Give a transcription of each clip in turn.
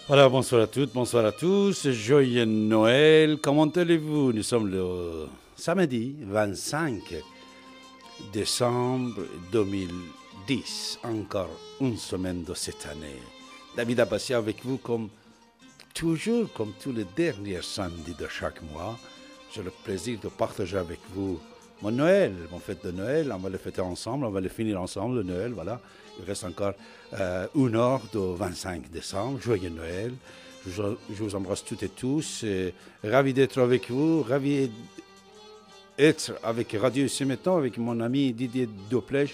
Voilà, bonsoir à toutes, bonsoir à tous. Joyeux Noël. Comment allez-vous? Nous sommes le samedi 25 décembre 2010. Encore une semaine de cette année. David Abbassi avec vous comme toujours, comme tous les derniers samedis de chaque mois. J'ai le plaisir de partager avec vous mon Noël, mon fête de Noël. On va le fêter ensemble, on va le finir ensemble, le Noël, voilà. Il reste encore une heure de 25 décembre. Joyeux Noël. Je vous embrasse toutes et tous. Ravi d'être avec vous. Ravi d'être avec Radio ici maintenant, avec mon ami Didier Doplèche.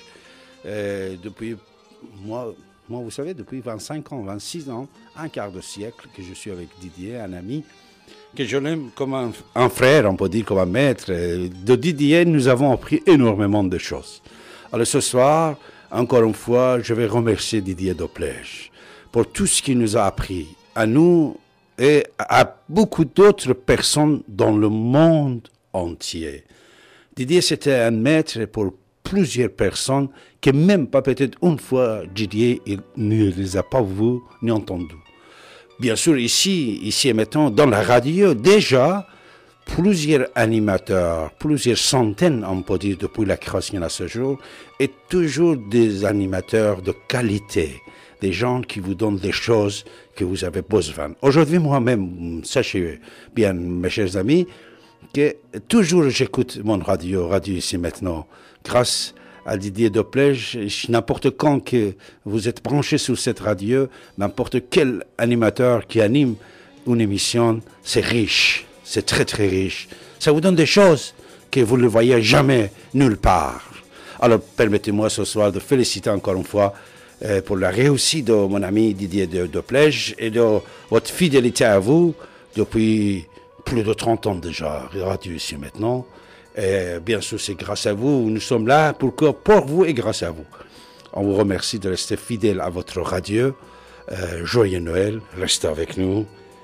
Depuis, moi, vous savez, depuis 25 ans, 26 ans, un quart de siècle que je suis avec Didier, un ami, que je l'aime comme un frère, on peut dire, comme un maître. De Didier, nous avons appris énormément de choses. Alors ce soir, encore une fois, je vais remercier Didier Doplèche pour tout ce qu'il nous a appris, à nous et à beaucoup d'autres personnes dans le monde entier. Didier, c'était un maître pour plusieurs personnes que même pas peut-être une fois Didier il ne les a pas vus ni entendus. Bien sûr, ici et maintenant, dans la radio, déjà, plusieurs animateurs, plusieurs centaines, on peut dire, depuis la création à ce jour, et toujours des animateurs de qualité, des gens qui vous donnent des choses que vous avez besoin. Aujourd'hui, moi-même, sachez bien, mes chers amis, que toujours j'écoute mon radio ici maintenant, grâce à Didier Doplèche. N'importe quand que vous êtes branché sur cette radio, n'importe quel animateur qui anime une émission, c'est riche. C'est très très riche. Ça vous donne des choses que vous ne voyez jamais nulle part. Alors permettez-moi ce soir de féliciter encore une fois pour la réussite de mon ami Didier Doplèche et de votre fidélité à vous depuis plus de 30 ans déjà, radio ici maintenant. Et bien sûr, c'est grâce à vous. Nous sommes là pour vous et grâce à vous. On vous remercie de rester fidèle à votre radio. Joyeux Noël, restez avec nous.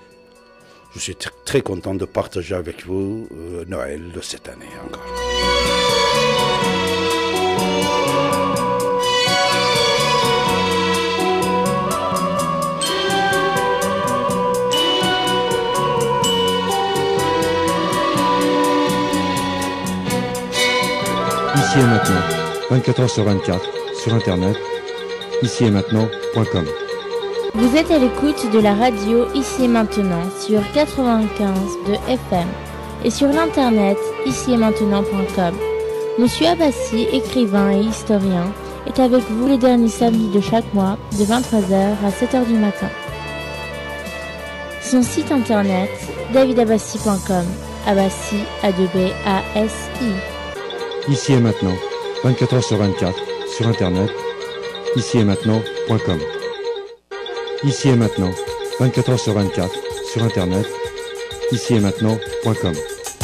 Je suis très content de partager avec vous Noël de cette année encore. Ici et maintenant, 24h/24, sur Internet, ici et maintenant.com. Vous êtes à l'écoute de la radio Ici et Maintenant sur 95 de FM et sur l'internet ici et maintenant.com. Monsieur Abbassi, écrivain et historien, est avec vous les derniers samedis de chaque mois de 23h à 7h du matin. Son site internet davidabassi.com, Abbassi A2B-A-S-I. Ici et maintenant, 24h/24, sur Internet, ici et maintenant.com. Ici et maintenant, 24h/24, sur Internet, ici et maintenant.com.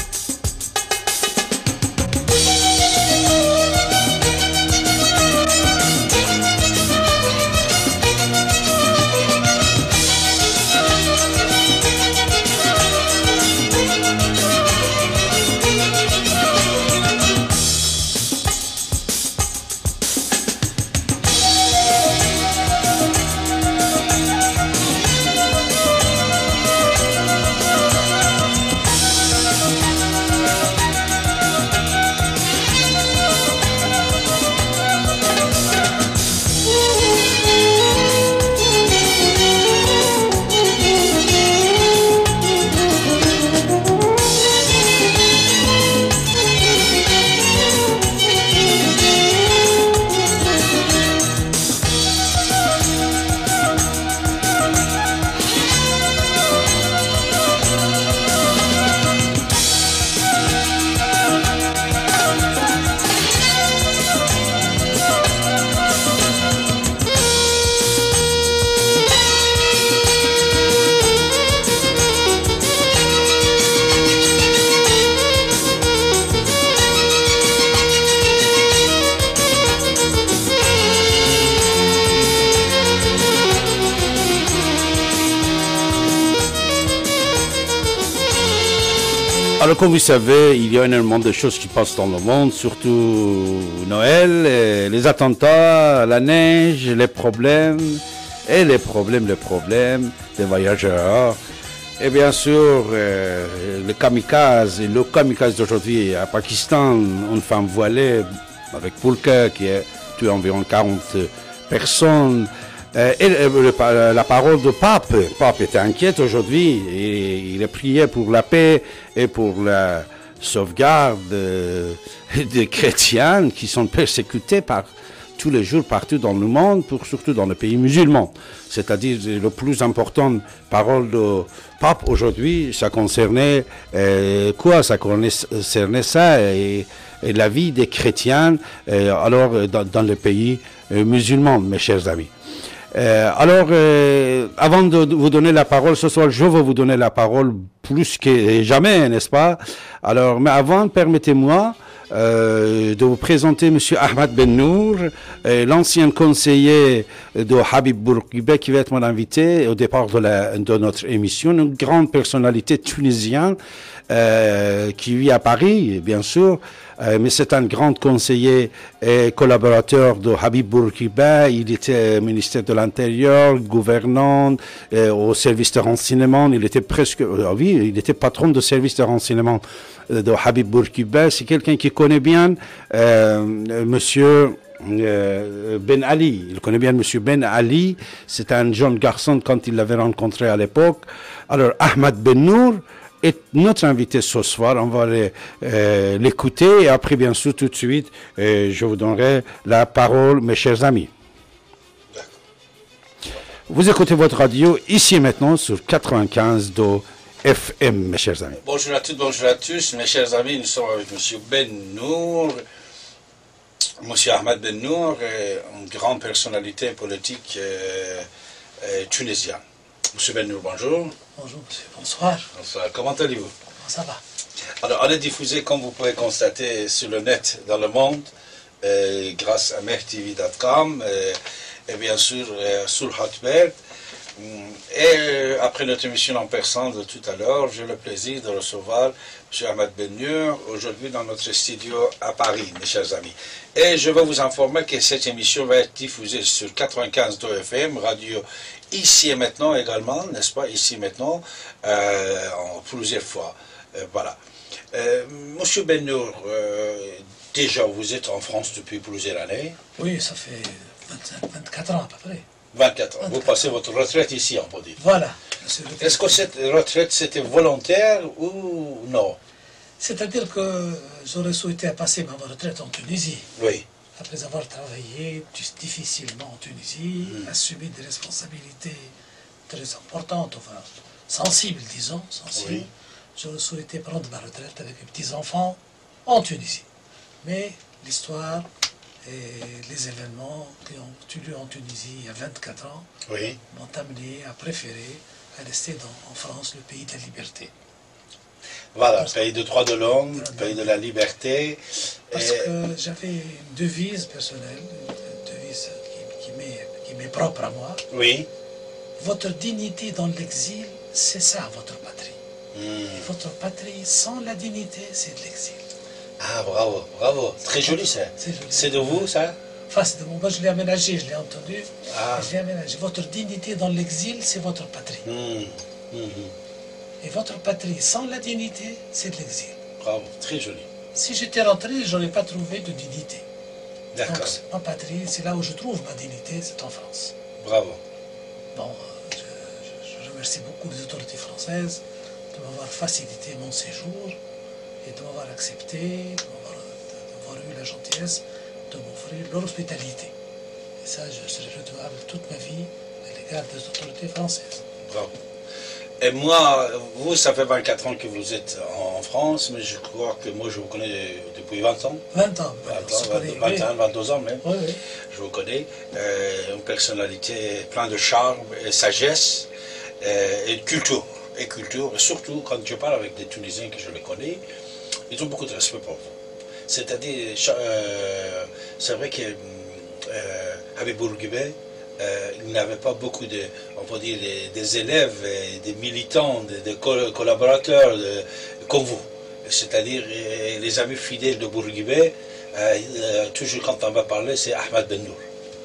Alors, comme vous savez, il y a énormément de choses qui passent dans le monde, surtout Noël, les attentats, la neige, les problèmes. et les problèmes des voyageurs. Et bien sûr, le kamikaze d'aujourd'hui à Pakistan, une femme voilée avec Poulka qui a tué environ 40 personnes. La parole du pape. Le pape était inquiet aujourd'hui. Il a prié pour la paix et pour la sauvegarde des chrétiens qui sont persécutés tous les jours partout dans le monde, surtout dans les pays musulmans. C'est-à-dire le plus important parole du pape aujourd'hui, ça concernait quoi? Ça concernait ça et la vie des chrétiens dans les pays musulmans, mes chers amis. Avant de vous donner la parole ce soir, je veux vous donner la parole plus que jamais, n'est-ce pas? Mais avant, permettez-moi de vous présenter M. Ahmad Ben-Nour, l'ancien conseiller de Habib Bourguiba, qui va être mon invité au départ de notre émission, une grande personnalité tunisienne qui vit à Paris, bien sûr, mais c'est un grand conseiller et collaborateur de Habib Bourguiba. Il était ministère de l'Intérieur, gouvernant au service de renseignement. Il était il était patron de service de renseignement de Habib Bourguiba. C'est quelqu'un qui connaît bien Monsieur Ben Ali. Il connaît bien Monsieur Ben Ali. C'est un jeune garçon quand il l'avait rencontré à l'époque. Alors, Ahmad Ben-Nour est notre invité ce soir. On va l'écouter et après, bien sûr, tout de suite, je vous donnerai la parole, mes chers amis. Vous écoutez votre radio ici et maintenant sur 95 de FM, mes chers amis. Bonjour à toutes, bonjour à tous, mes chers amis. Nous sommes avec M. Ben-Nour, M. Ahmad Ben-Nour, une grande personnalité politique tunisienne. M. Ben-Nour, bonjour. Bonjour, monsieur. Bonsoir. Bonsoir. Comment allez-vous? Ça va. Alors, on est diffusé, comme vous pouvez constater, sur le net dans le monde, grâce à mehtv.com et bien sûr sur Hotbird. Et après notre émission en personne de tout à l'heure, j'ai le plaisir de recevoir M. Ahmad Ben-Nour aujourd'hui dans notre studio à Paris, mes chers amis. Et je veux vous informer que cette émission va être diffusée sur 95.2 FM, radio ici et maintenant également, n'est-ce pas, ici et maintenant, en plusieurs fois. Voilà. Monsieur Ben-Nour, déjà vous êtes en France depuis plusieurs années. Oui, ça fait 24 ans à peu près. 24 ans. Vous passez votre retraite ici, on peut dire. Voilà. Est-ce que cette retraite, c'était volontaire ou non? C'est-à-dire que j'aurais souhaité passer ma retraite en Tunisie. Oui. Après avoir travaillé difficilement en Tunisie, assumé des responsabilités très importantes, enfin sensibles, disons, sensibles, oui. J'aurais souhaité prendre ma retraite avec mes petits-enfants en Tunisie. Mais l'histoire et les événements qui ont eu lieu en Tunisie il y a 24 ans oui. m'ont amené à préférer rester en France, le pays de la liberté. Voilà, pays de droit de l'homme, pays de la liberté. Parce que j'avais une devise personnelle, une devise qui m'est propre à moi. Oui. Votre dignité dans l'exil, c'est ça votre patrie. Et votre patrie sans la dignité, c'est de l'exil. Ah, bravo, bravo. Très joli ça. C'est de vous ça? Enfin, c'est de moi, je l'ai aménagé, je l'ai entendu. Ah. Je l'ai aménagé. Votre dignité dans l'exil, c'est votre patrie. Et votre patrie sans la dignité, c'est de l'exil. Bravo, très joli. Si j'étais rentré, je n'aurais pas trouvé de dignité. D'accord. Donc, ma patrie, c'est là où je trouve ma dignité, c'est en France. Bravo. Bon, je remercie beaucoup les autorités françaises de m'avoir facilité mon séjour et de m'avoir accepté, d'avoir eu la gentillesse de m'offrir leur hospitalité. Et ça, je serai redevable toute ma vie à l'égard des autorités françaises. Bravo. Et moi, vous, ça fait 24 ans que vous êtes en France, mais je crois que moi, je vous connais depuis 20 ans. 20 ans. 21, 22 ans même. Oui, oui. Je vous connais. Une personnalité pleine de charme et sagesse et culture. Et surtout, quand je parle avec des Tunisiens que je les connais, ils ont beaucoup de respect pour vous. C'est-à-dire, c'est vrai que Habib Bourguiba, il n'avait pas beaucoup de, on peut dire, des élèves, des militants, des collaborateurs comme vous. C'est-à-dire, les amis fidèles de Bourguiba, toujours quand on va parler, c'est Ahmad Ben-Nour.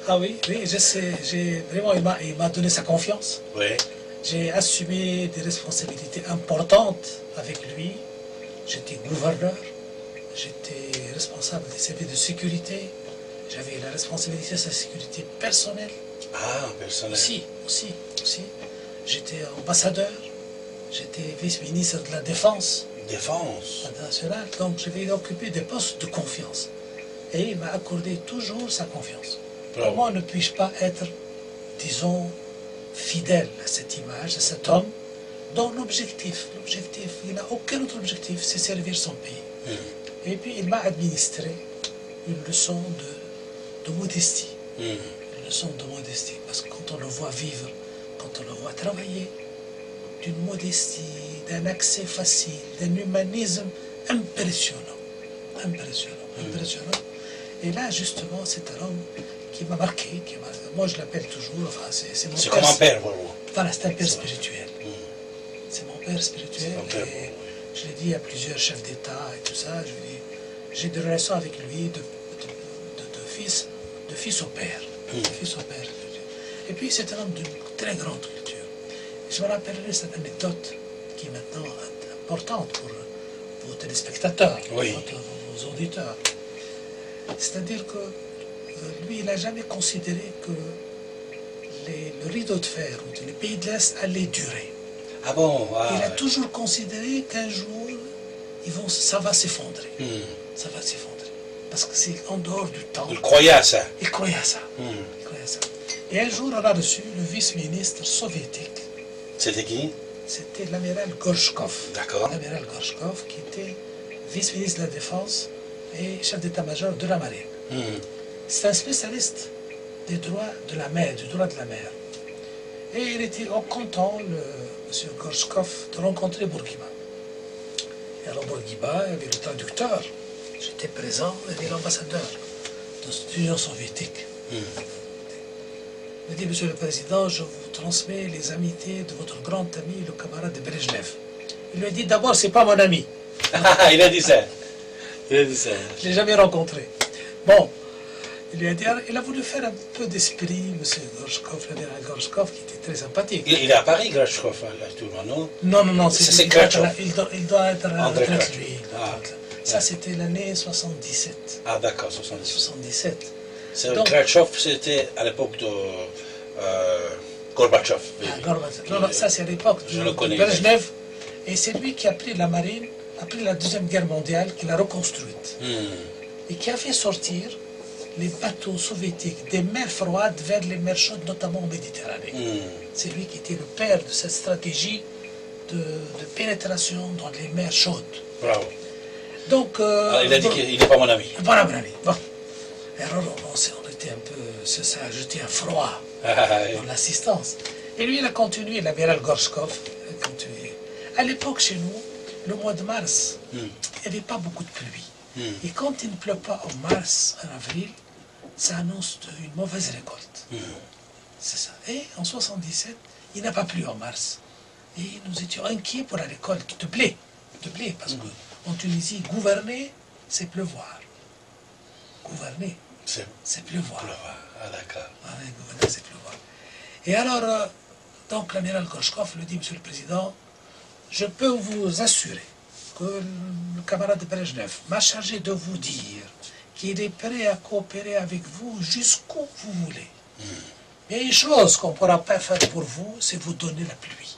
Ah oui, oui, je sais, vraiment, il m'a donné sa confiance. Oui. J'ai assumé des responsabilités importantes avec lui. J'étais gouverneur, j'étais responsable des services de sécurité, j'avais la responsabilité de sa sécurité personnelle. Ah, personnel. Aussi. J'étais ambassadeur, j'étais vice-ministre de la Défense nationale, donc je vais occuper des postes de confiance. Et il m'a accordé toujours sa confiance. Bravo. Comment ne puis-je pas être, disons, fidèle à cette image, à cet homme, dont l'objectif, il n'a aucun autre objectif, c'est servir son pays. Et puis il m'a administré une leçon de modestie. Une leçon de modestie, parce que quand on le voit vivre, quand on le voit travailler, d'une modestie, d'un accès facile, d'un humanisme impressionnant. Et là, justement, c'est un homme qui m'a marqué, moi je l'appelle toujours, enfin, c'est mon père. C'est comme un père pour vous. Voilà, c'est un père spirituel. C'est mon père spirituel. Et je l'ai dit à plusieurs chefs d'État et tout ça, je lui dis, j'ai des relations avec lui de fils au père. De fils au père. Et puis c'est un homme d'une très grande culture. Je me rappellerai cette anecdote qui est maintenant importante pour vos téléspectateurs, Oui. pour vos auditeurs. C'est-à-dire que lui, il n'a jamais considéré que le rideau de fer ou les pays de l'Est allaient durer. Ah bon? Il a toujours considéré qu'un jour, ça va s'effondrer. Ça va s'effondrer. Parce que c'est en dehors du temps. Il croyait à ça. Il croyait à ça. Et un jour, on a reçu le vice-ministre soviétique. C'était qui? C'était l'amiral Gorchkov. D'accord. L'amiral Gorchkov, qui était vice-ministre de la Défense et chef d'état-major de la Marine. C'est un spécialiste des droits de la mer, du droit de la mer. Et il était content, M. Gorchkov, de rencontrer Bourguiba. Et alors Bourguiba, il y avait le traducteur. J'étais présent, il était l'ambassadeur de l'Union soviétique. Il me dit, Monsieur le Président, je vous transmets les amitiés de votre grand ami, le camarade de Brejnev. Il lui a dit, d'abord, c'est pas mon ami. Il a dit ça. Je ne l'ai jamais rencontré. Bon, il lui a dit, il a voulu faire un peu d'esprit, M. Gorchkov, l'amiral Gorchkov, qui était très sympathique. Il est à Paris, Gorchkov, actuellement, non? Non, C'est Gorchkov. il doit être à la André retraite, Gorchkov. lui. Ah. Ça, c'était l'année 77. Ah, d'accord, 77. 77. C'est Donc- Gorchkov, c'était à l'époque de Gorbatchev. Non, ça, c'est à l'époque Je le de connais. Brejnev. Et c'est lui qui a pris la marine, après la Deuxième Guerre mondiale, qui l'a reconstruite. Et qui a fait sortir les bateaux soviétiques des mers froides vers les mers chaudes, notamment en Méditerranée. C'est lui qui était le père de cette stratégie de pénétration dans les mers chaudes. Bravo. Donc, Alors, il a dit qu'il n'est pas mon ami. Voilà, mon ami. Bon. Et alors, on était un peu... Ça a jeté un froid dans l'assistance. Et lui, il a continué, l'amiral Gorchkov, il a continué. À l'époque, chez nous, le mois de mars, il n'y avait pas beaucoup de pluie. Et quand il ne pleut pas en mars, en avril, ça annonce une mauvaise récolte. C'est ça. Et en 77, il n'a pas plu en mars. Et nous étions inquiets pour la récolte de blé. Parce qu'en Tunisie, gouverner, c'est pleuvoir. Gouverner, c'est pleuvoir. Ah, d'accord. Ouais, gouverner, c'est pleuvoir. Et alors, donc l'amiral Gorchkov lui dit, Monsieur le Président, je peux vous assurer que le camarade de Brejnev m'a chargé de vous dire qu'il est prêt à coopérer avec vous jusqu'où vous voulez. Mais une chose qu'on ne pourra pas faire pour vous, c'est vous donner la pluie.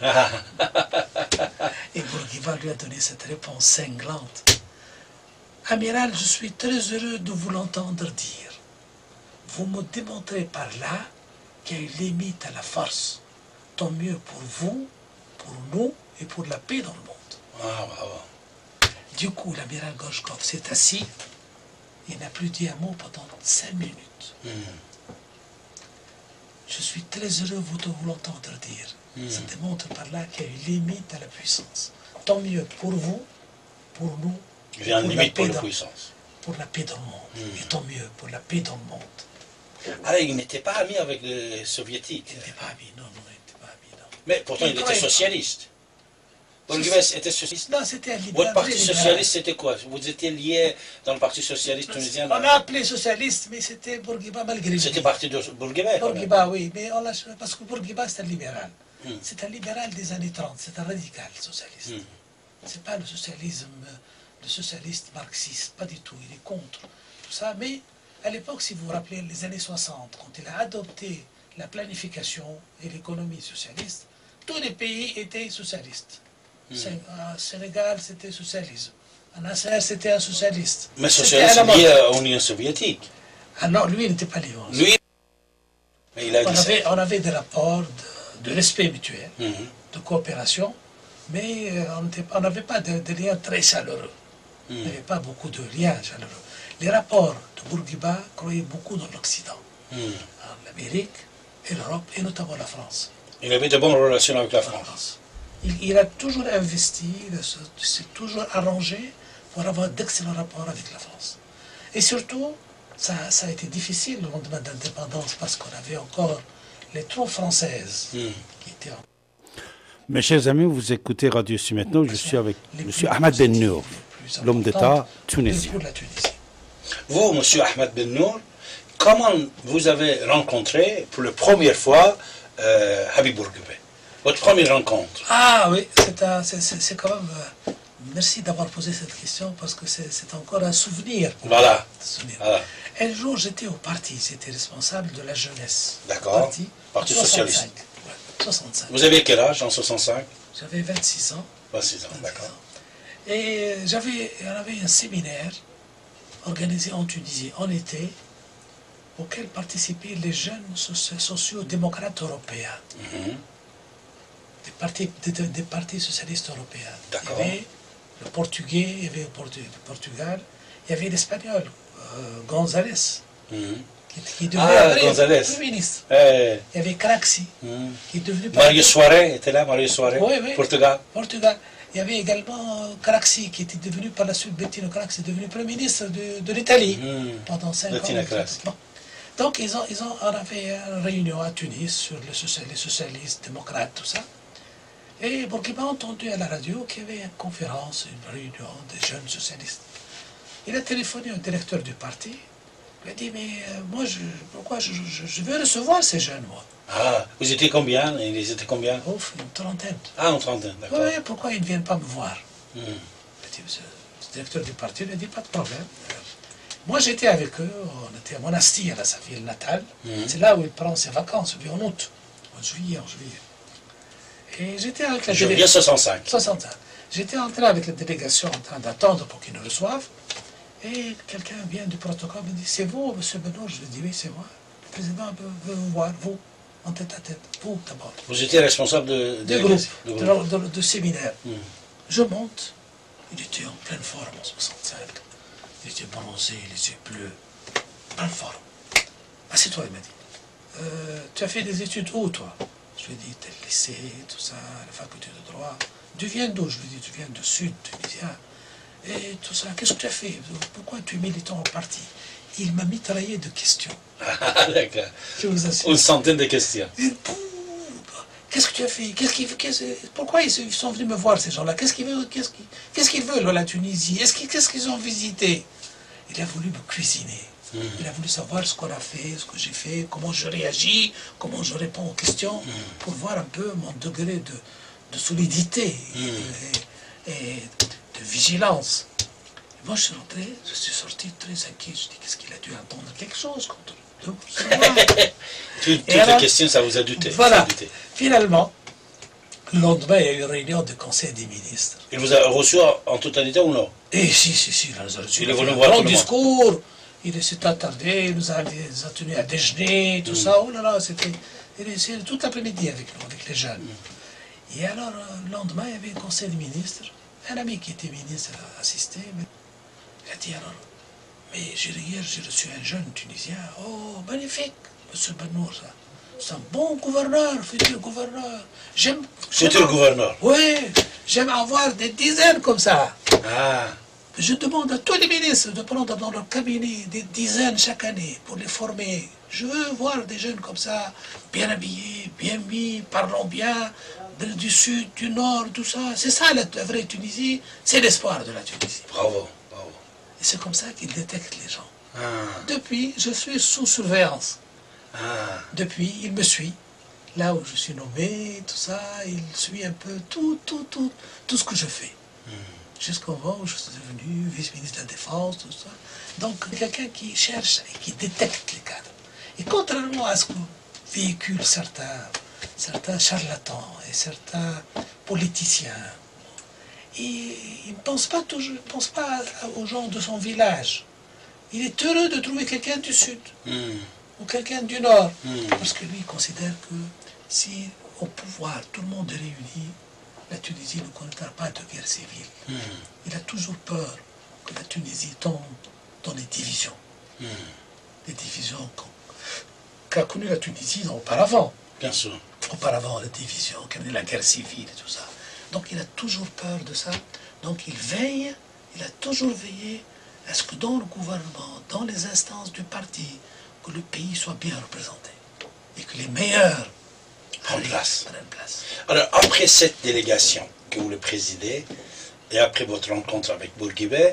Et Bourguiba lui a donné cette réponse cinglante. Amiral, je suis très heureux de vous l'entendre dire. Vous me démontrez par là qu'il y a une limite à la force. Tant mieux pour vous, pour nous et pour la paix dans le monde. Ah, bravo. Du coup, l'amiral Gorchkov s'est assis. Il n'a plus dit un mot pendant 5 minutes. Je suis très heureux de vous l'entendre dire. Ça démontre par là qu'il y a une limite à la puissance. Tant mieux pour vous, pour nous. Il y a une limite pour la puissance. Pour la paix dans le monde. Et tant mieux pour la paix dans le monde. Alors, il n'était pas ami avec les soviétiques. Il n'était pas ami, non, il n'était pas ami, non. Mais pourtant, il était croyait- socialiste. Bourguiba était socialiste? Non, c'était un libéral. Votre parti socialiste, c'était quoi? Vous étiez lié dans le parti socialiste tunisien? On a appelé socialiste, mais c'était Bourguiba malgré lui. C'était parti de Bourguiba? Bourguiba, oui, mais parce que Bourguiba, c'est un libéral. C'est un libéral des années 30, c'est un radical socialiste. C'est pas le socialiste marxiste, pas du tout, il est contre tout ça. Mais à l'époque, si vous vous rappelez, les années 60, quand il a adopté la planification et l'économie socialiste, tous les pays étaient socialistes. Sénégal, c'était socialisme. En Nasser, c'était un socialiste. Mais socialiste lié à l'Union soviétique. Ah non, lui, il n'était pas lié. Lui, mais il a dit on avait des rapports de respect mutuel, de coopération, mais on n'avait pas de liens très chaleureux. Il n'y avait pas beaucoup de liens chaleureux. Les rapports de Bourguiba croyaient beaucoup dans l'Occident, l'Amérique et l'Europe, et notamment la France. Il avait de bonnes relations avec la France. Il a toujours investi, il s'est toujours arrangé pour avoir d'excellents rapports avec la France. Et surtout, ça a été difficile le lendemain de l'indépendance parce qu'on avait encore les troupes françaises qui étaient en... Mes chers amis, vous écoutez Radio Ici Maintenant, je suis avec M. Ahmed Ben Nour, l'homme d'État tunisien. Vous, M. Ahmed Ben Nour, comment vous avez rencontré pour la première fois Habib Bourguiba? Votre première rencontre? Ah oui, c'est quand même... merci d'avoir posé cette question parce que c'est encore un souvenir. Voilà. Voilà. Un jour, j'étais au parti, j'étais responsable de la jeunesse. D'accord. Parti socialiste. Ouais, 65. Vous avez quel âge en 65? J'avais 26 ans. 26 ans, d'accord. Et on avait un séminaire organisé en Tunisie en été auquel participaient les jeunes sociaux-démocrates européens. Des partis socialistes européens. D'accord. Il y avait le portugais, il y avait le Portugal, il y avait l'espagnol, González, qui devenait González. Premier ministre. Il y avait Craxi, qui est devenu... Mario Soares était là, Mario Soares, oui. Portugal. Il y avait également Craxi, qui était devenu par la suite, Bettino Craxi, devenu Premier ministre de l'Italie pendant 5 ans. Bon. Donc on avait une réunion à Tunis sur les socialistes, démocrates, tout ça. Et Bourguiba a entendu à la radio qu'il y avait une conférence, une réunion des jeunes socialistes. Il a téléphoné au directeur du parti. Il a dit, mais moi, pourquoi je veux recevoir ces jeunes, moi. Ah, vous étiez combien? Ils étaient combien? Ouf, une trentaine. Ah, une trentaine, d'accord. Oui, pourquoi ils ne viennent pas me voir? Il a dit, le directeur du parti lui a dit, pas de problème. Moi, j'étais avec eux, on était à Monastir, à sa ville natale. C'est là où il prend ses vacances, en août, en juillet. Et j'étais avec la délégation. 65. J'étais en train avec la délégation, en train d'attendre pour qu'ils nous reçoivent. Et quelqu'un vient du protocole, me dit, c'est vous, M. Benoît? Je lui dis, oui, c'est moi. Le président veut vous voir, vous, en tête à tête, vous d'abord. Vous étiez responsable du groupe, de séminaire. Je monte, il était en pleine forme en 65. Il était bronzé, les yeux bleus, pleine forme. Assieds-toi, il m'a dit. Tu as fait des études où, toi? Je lui ai dit, tel lycée, tout ça, la faculté de droit. Tu viens d'où? Je lui ai dit, tu viens de Sud, tunisien. Et tout ça, qu'est-ce que tu as fait? Pourquoi tu es militant au parti? Il m'a mitraillé de questions. Ah, d'accord. Je vous assure. Une centaine de questions. Qu'est-ce que tu as fait? Pourquoi ils sont venus me voir, ces gens-là? Qu'est-ce qu'ils veulent, la Tunisie? Qu'est-ce qu'ils ont visité? Il a voulu me cuisiner. Il a voulu savoir ce qu'on a fait, ce que j'ai fait, comment je réagis, comment je réponds aux questions, pour voir un peu mon degré de solidité et de vigilance. Et moi, je suis rentré, je suis sorti très inquiet. Je dis, qu'est-ce qu'il a dû entendre quelque chose contre nous? Toutes les questions, ça vous a douté. Voilà. Finalement, le lendemain, il y a eu une réunion du Conseil des ministres. Il vous a reçu en totalité ou non? Et si, il a reçu. Il est venu voir un grand discours. Il s'est attardé, il nous a tenu à déjeuner, tout ça. Oh là là, il était toute l'après-midi avec nous, avec les jeunes. Et alors, le lendemain, il y avait un conseil des ministres. Un ami qui était ministre a assisté. Il a dit alors, mais hier, j'ai reçu un jeune Tunisien. Oh, magnifique, M. Benour, ça. C'est un bon gouverneur, futur gouverneur. Futur gouverneur? Oui, j'aime avoir des dizaines comme ça. Ah. Je demande à tous les ministres de prendre dans leur cabinet des dizaines chaque année pour les former. Je veux voir des jeunes comme ça, bien habillés, bien mis, parlant bien, du sud, du nord, tout ça. C'est ça la vraie Tunisie, c'est l'espoir de la Tunisie. Bravo, bravo. Et c'est comme ça qu'ils détectent les gens. Ah, Depuis, je suis sous surveillance. ah, Depuis, il me suit. Là où je suis nommé, tout ça, il suit un peu tout ce que je fais. Jusqu'au moment où je suis devenu vice-ministre de la Défense, tout ça. Donc, quelqu'un qui cherche et qui détecte les cadres. Et contrairement à ce que véhiculent certains charlatans et certains politiciens, il ne pense pas toujours, il pense pas aux gens de son village. Il est heureux de trouver quelqu'un du sud ou quelqu'un du nord, parce que lui il considère que si au pouvoir tout le monde est réuni, la Tunisie ne connaîtra pas de guerre civile. Il a toujours peur que la Tunisie tombe dans les divisions. Les divisions qu'a connues la Tunisie auparavant. bien sûr. Auparavant, la division, la guerre civile et tout ça. Donc il a toujours peur de ça. Donc il a toujours veillé à ce que dans le gouvernement, dans les instances du parti, que le pays soit bien représenté. Et que les meilleurs Prennent place. prennent place. Alors, après cette délégation que vous le présidez, et après votre rencontre avec Bourguibé,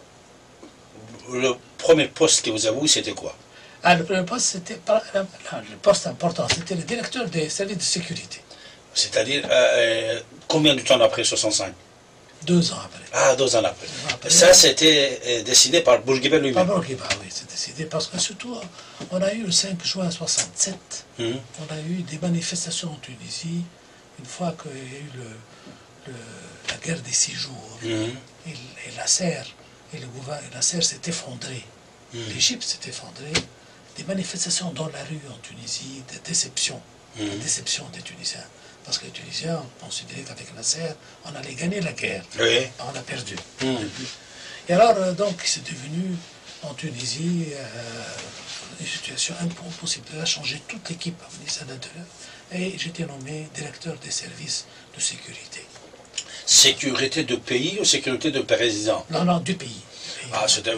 le premier poste que vous avez eu, c'était quoi? Ah, le premier poste, c'était le poste important, c'était le directeur des services de sécurité. C'est-à-dire, combien de temps après 65? 2 ans après. Ah, 2 ans après. 2 ans après. Ça, c'était décidé par Bourguibé Pas lui-même. Bourguiba, oui, c'est décidé. Parce que surtout, on a eu le 5 juin 67, on a eu des manifestations en Tunisie, une fois qu'il y a eu la guerre des 6 jours, et Nasser, et le gouvernement Nasser s'est effondré, l'Égypte s'est effondrée, des manifestations dans la rue en Tunisie, des déceptions, des Tunisiens. Parce que les Tunisiens considéraient qu'avec Nasser, on allait gagner la guerre. Oui. On a perdu. Et alors, donc, c'est devenu, en Tunisie, une situation impossible. Il a changé toute l'équipe au ministère de l'Intérieur. Et j'étais nommé directeur des services de sécurité. Sécurité de pays ou sécurité de président? Non, du pays. Ah, c'était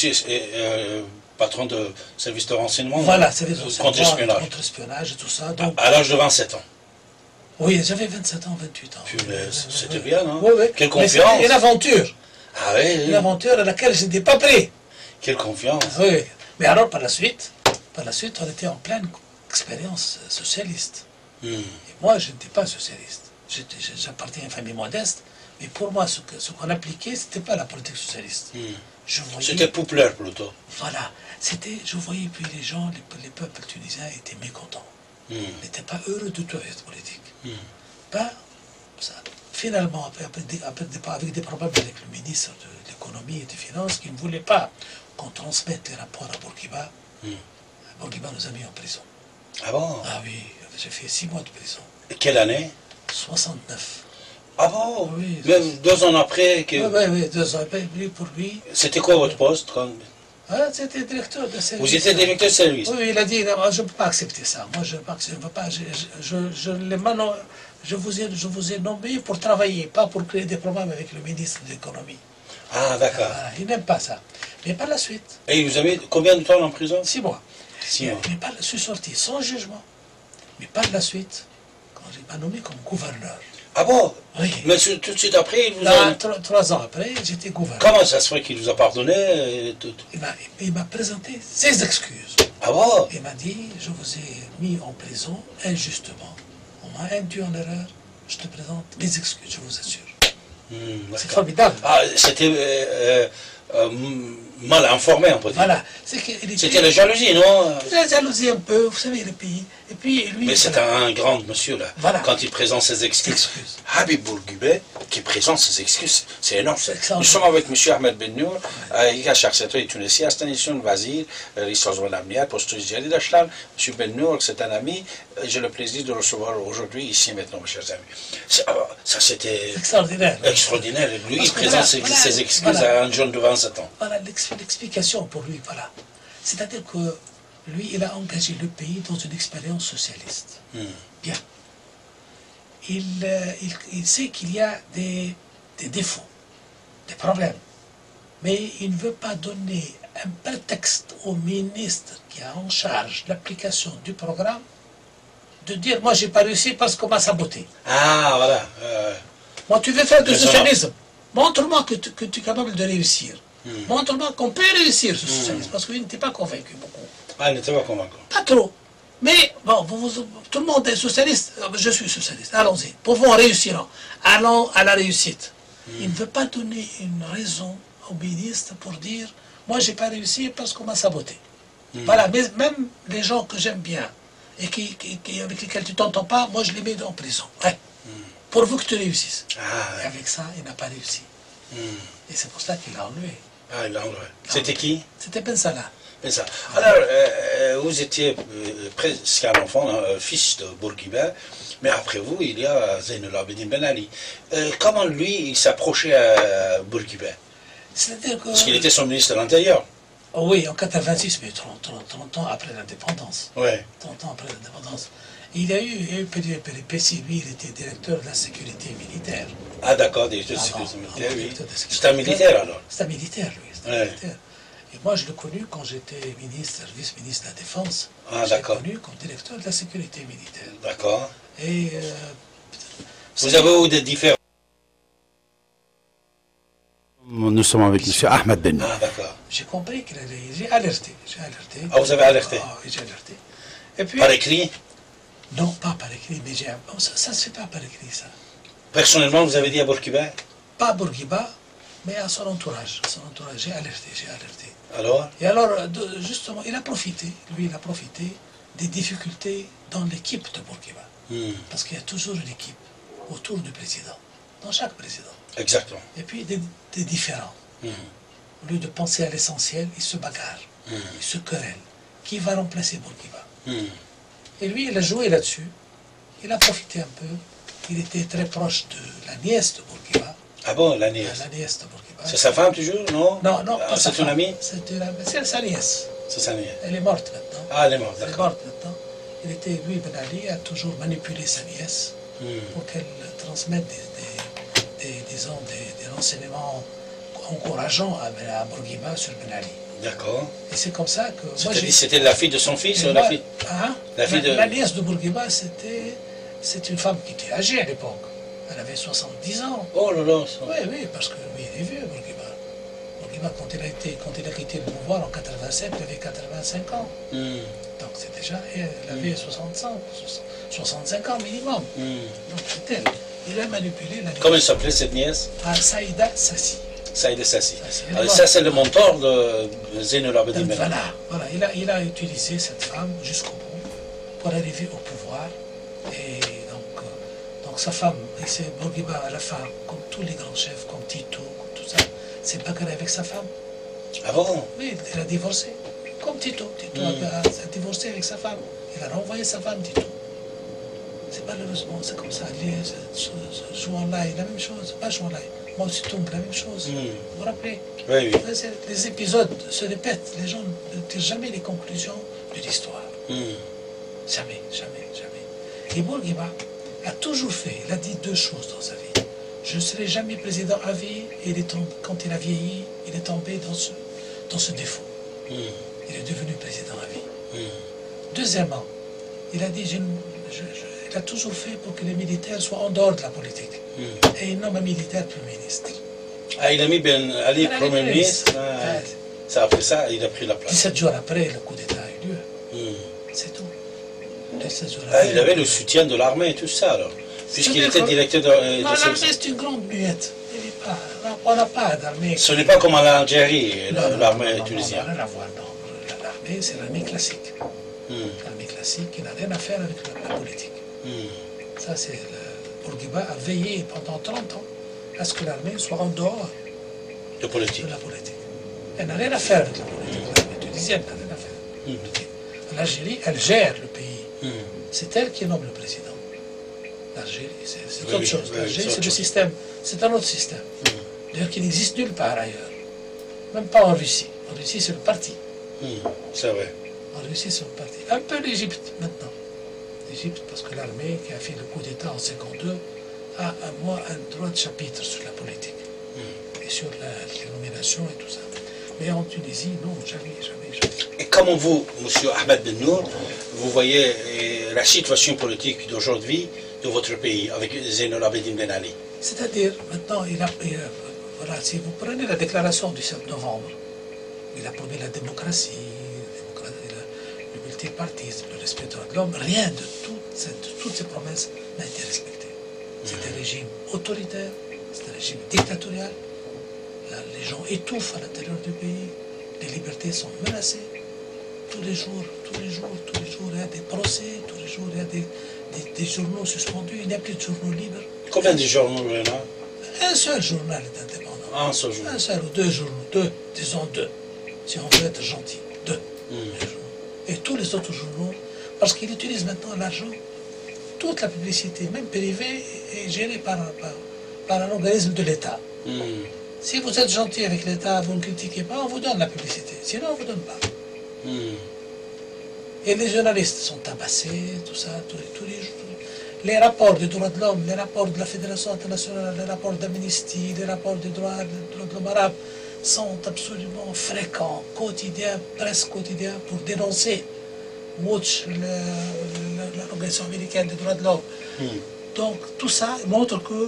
patron de service de renseignement? Voilà, service de renseignement, contre-espionnage. contre-espionnage et tout ça. Donc, À l'âge de 27 ans. oui, j'avais 27 ans, 28 ans. C'était bien, non? Oui, oui. Quelle Mais confiance! c'était une aventure. Ah oui, Une aventure à laquelle je n'étais pas prêt. quelle confiance! Oui. Mais alors, par la suite, on était en pleine expérience socialiste. Et moi, je n'étais pas socialiste. J'appartenais à une famille modeste, mais pour moi, ce qu'on appliquait, ce n'était pas la politique socialiste. Je voyais, C'était Poupler plutôt. voilà, je voyais, puis les gens, les peuples tunisiens étaient mécontents. N'étaient pas heureux du tout avec cette politique. Ben, ça, finalement, avec des problèmes avec le ministre de l'économie et des finances, qui ne voulait pas qu'on transmette les rapports à Bourguiba, Bourguiba nous a mis en prison. Ah bon? Ah oui, j'ai fait 6 mois de prison. Et quelle année? 69. Ah bon? Oui. Même 2 ans après que... Oui, 2 ans après, pour lui. C'était quoi votre poste C'était directeur de service. Vous étiez directeur de service? Oui, il a dit, non, je ne peux pas accepter ça. Moi, je ne peux pas. Je vous ai nommé pour travailler, pas pour créer des problèmes avec le ministre de l'économie. Ah, d'accord. Voilà, il n'aime pas ça. Mais par la suite, Et vous avez combien de temps en prison? 6 mois. 6 mois. Mais je suis sorti sans jugement. Mais par la suite, quand il m'a nommé comme gouverneur. Ah bon? Oui. Mais tout de suite après, il vous Là, a... 3 ans après, j'étais gouverneur. Comment ça se fait qu'il vous a pardonné Il m'a présenté ses excuses. Ah bon? Il m'a dit, je vous ai mis en prison injustement. On m'a induit en erreur. Je te présente mes excuses, je vous assure. C'est formidable. Ah, c'était mal informé, on peut dire. Voilà. C'était la jalousie, non? La jalousie un peu, vous savez, le pays. Et puis lui. Mais c'est un grand monsieur, là. Voilà. Quand il présente ses excuses. Habib Bourguibé, qui présente ses excuses, c'est énorme. extraordinaire. Nous sommes avec M. Ahmed Bennour, il a cherché Tunisie, Stanisson Vazir, l'histoire de l'Amnia, poste Jali Dachlan. M. Bennour, c'est un ami. J'ai le plaisir de le recevoir aujourd'hui, ici maintenant, mes chers amis. Ça, c'était extraordinaire. extraordinaire. Lui, Parce il que présente voilà, ses excuses voilà. à un jeune de 27 ans. Voilà l'explication pour lui, voilà. C'est-à-dire que lui, il a engagé le pays dans une expérience socialiste. Bien. Il sait qu'il y a des défauts, des problèmes, mais il ne veut pas donner un prétexte au ministre qui a en charge l'application du programme de dire, moi, j'ai pas réussi parce qu'on m'a saboté. Ah, voilà. Moi, tu veux faire du Raisonnable. socialisme. Montre-moi que tu es capable de réussir. Montre-moi qu'on peut réussir ce socialisme. Parce que lui n'était pas convaincu beaucoup. Ah, il n'était pas convaincant. Pas trop. Mais, bon, tout le monde est socialiste. Je suis socialiste. Allons-y. Pouvons réussir. Allons à la réussite. Il ne veut pas donner une raison au ministre pour dire, moi, j'ai pas réussi parce qu'on m'a saboté. Voilà. Mais même les gens que j'aime bien et avec lesquels tu t'entends pas, moi, je les mets en prison. Ouais. Pourvu que tu réussisses. Ah, Et avec ça, il n'a pas réussi. Et c'est pour ça qu'il l'a enlevé. ah, il a enlevé. C'était qui? C'était Ben Salah. C'est ça. Alors, vous étiez presque un enfant, fils de Bourguiba, mais après vous, il y a Zainul Abidine Ben Ali. Comment lui, il s'approchait à Bourguiba? C'est-à-dire que... Parce qu'il était son ministre de l'Intérieur. Oh oui, en 86, mais 30 ans après l'indépendance. Ouais. 30 ans après l'indépendance. Il y a eu péripéties. Lui, il était directeur de la sécurité militaire. Ah d'accord, directeur de Ah, sécurité non, militaire, non, oui. directeur de sécurité C'est un militaire alors. C'est un militaire, lui. C'est un Ouais. militaire. Et moi, je l'ai connu quand j'étais vice-ministre de la Défense. Ah, Je l'ai d'accord. connu comme directeur de la sécurité militaire. D'accord. Et... Vous avez eu des différences? Nous sommes avec M. Ahmed Ben. Ah d'accord. j'ai compris qu'il allait... J'ai alerté. Ah, vous avez alerté? Ah, oui, j'ai alerté. Et puis... Par écrit? Non, pas par écrit, mais ça ne se fait pas par écrit, ça. Personnellement, vous avez dit à Bourguiba? Pas à Bourguiba, mais à son entourage. J'ai alerté. Alors? Et alors, justement, il a profité des difficultés dans l'équipe de Bourguiba. Parce qu'il y a toujours une équipe autour du président, dans chaque président. Exactement. Et puis des différends. Au lieu de penser à l'essentiel, ils se bagarrent, ils se querellent. Qui va remplacer Bourguiba? Et lui, il a joué là-dessus. Il a profité un peu. Il était très proche de la nièce de Bourguiba. Ah bon, la nièce? La nièce de Bourguiba. C'est sa femme toujours, non? Non, Ah, pas sa c'est une femme. amie? C'est sa nièce. C'est sa nièce. Elle est morte maintenant. Ah, elle est morte, Elle est d'accord. morte maintenant. Lui, Ben Ali, a toujours manipulé sa nièce pour qu'elle transmette des renseignements encourageants à Bourguiba sur Ben Ali. D'accord. Et c'est comme ça que... C'était la fille de son fils ou la fille? La fille de... La nièce de Bourguiba, c'est une femme qui était âgée à l'époque. Elle avait 70 ans. Oh là là. Oui, parce que lui, il est vieux, Bourguiba. Bourguiba, quand il a quitté le pouvoir en 87, il avait 85 ans. Donc c'est déjà... Elle avait 65 ans minimum. Donc c'est elle. Il a manipulé la nièce. Comment elle s'appelait cette nièce? Saïda Sassi. Saïda Sassi. Alors, ça, c'est le mentor de Zainul Abidine Ben Ali. Voilà. Il a utilisé cette femme jusqu'au bout pour arriver au pouvoir. Et donc sa femme, c'est Bourguiba à la fin, comme tous les grands chefs, comme Tito, comme tout ça, s'est bagarré avec sa femme. Ah bon? Oui, il a divorcé. Comme Tito. Tito a divorcé avec sa femme. Il a renvoyé sa femme, Tito. C'est malheureusement, c'est comme ça. Jouan-Lai, la même chose. Pas Jouan-Lai. Mao Tse-tung, la même chose. Vous vous rappelez? Oui. Les épisodes se répètent. Les gens ne tirent jamais les conclusions de l'histoire. Jamais. Et Bourguiba a toujours fait, il a dit deux choses dans sa vie. Je ne serai jamais président à vie, et quand il a vieilli, il est tombé dans ce défaut. Il est devenu président à vie. Deuxièmement, il a dit, il a toujours fait pour que les militaires soient en dehors de la politique. Et il nomme un militaire Premier ministre. Ah, il a mis Ben Ali Premier ministre. Ouais. Après ça, il a pris la place. 17 jours après, le coup d'État a eu lieu. C'est tout. 17 jours Ah, après, il avait le soutien de l'armée et tout ça, alors. Puisqu'il était directeur de... Non, l'armée, c'est une grande muette. On n'a pas d'armée. Ce n'est pas comme en Algérie, l'armée Non, tunisienne. rien à voir. Non. L'armée, c'est l'armée classique. L'armée classique qui n'a rien à faire avec la politique. Ça, c'est... Bourguiba a veillé pendant 30 ans à ce que l'armée soit en dehors de politique. La politique. Elle n'a rien à faire avec la politique. L'armée tunisienne n'a rien à faire avec la politique. L'Algérie, elle gère le pays. C'est elle qui nomme le président. L'Algérie, c'est autre chose. L'Algérie, c'est le système. C'est un autre système. D'ailleurs, qui n'existe nulle part ailleurs. Même pas en Russie. En Russie, c'est le parti. C'est vrai. En Russie, c'est le parti. Un peu l'Égypte maintenant. L'Égypte, parce que l'armée qui a fait le coup d'État en 1952 a un droit de chapitre sur la politique et sur les nominations et tout ça. Mais en Tunisie, non, jamais. Et comment vous, M. Ahmed Bennour, vous voyez la situation politique d'aujourd'hui de votre pays avec Zine el-Abidine Ben Ali? C'est-à-dire, maintenant, voilà, si vous prenez la déclaration du 7 novembre, il a promis la démocratie, le multipartisme, le respect des droits de l'homme, rien de toutes ces promesses n'a été respecté. C'est un régime autoritaire, c'est un régime dictatorial. Là, les gens étouffent à l'intérieur du pays, les libertés sont menacées. Tous les jours, il y a des procès, tous les jours, il y a des journaux suspendus, il n'y a plus de journaux libres. Combien de journaux il y en a? Un seul journal est indépendant. Un seul journal. Un seul ou deux journaux, disons deux, si on veut être gentil, deux. Et tous les autres journaux, parce qu'ils utilisent maintenant l'argent, toute la publicité, même privée, est gérée par un organisme de l'État. Si vous êtes gentil avec l'État, vous ne critiquez pas, on vous donne la publicité. Sinon, on ne vous donne pas. Et les journalistes sont tabassés, tout ça, tous les jours. Les rapports des droits de l'homme, les rapports de la Fédération internationale, les rapports d'Amnesty, les rapports des droits de l'homme arabe sont absolument fréquents, quotidiens, presque quotidiens, pour dénoncer Watch, l'organisation américaine des droits de l'homme. Donc tout ça montre que...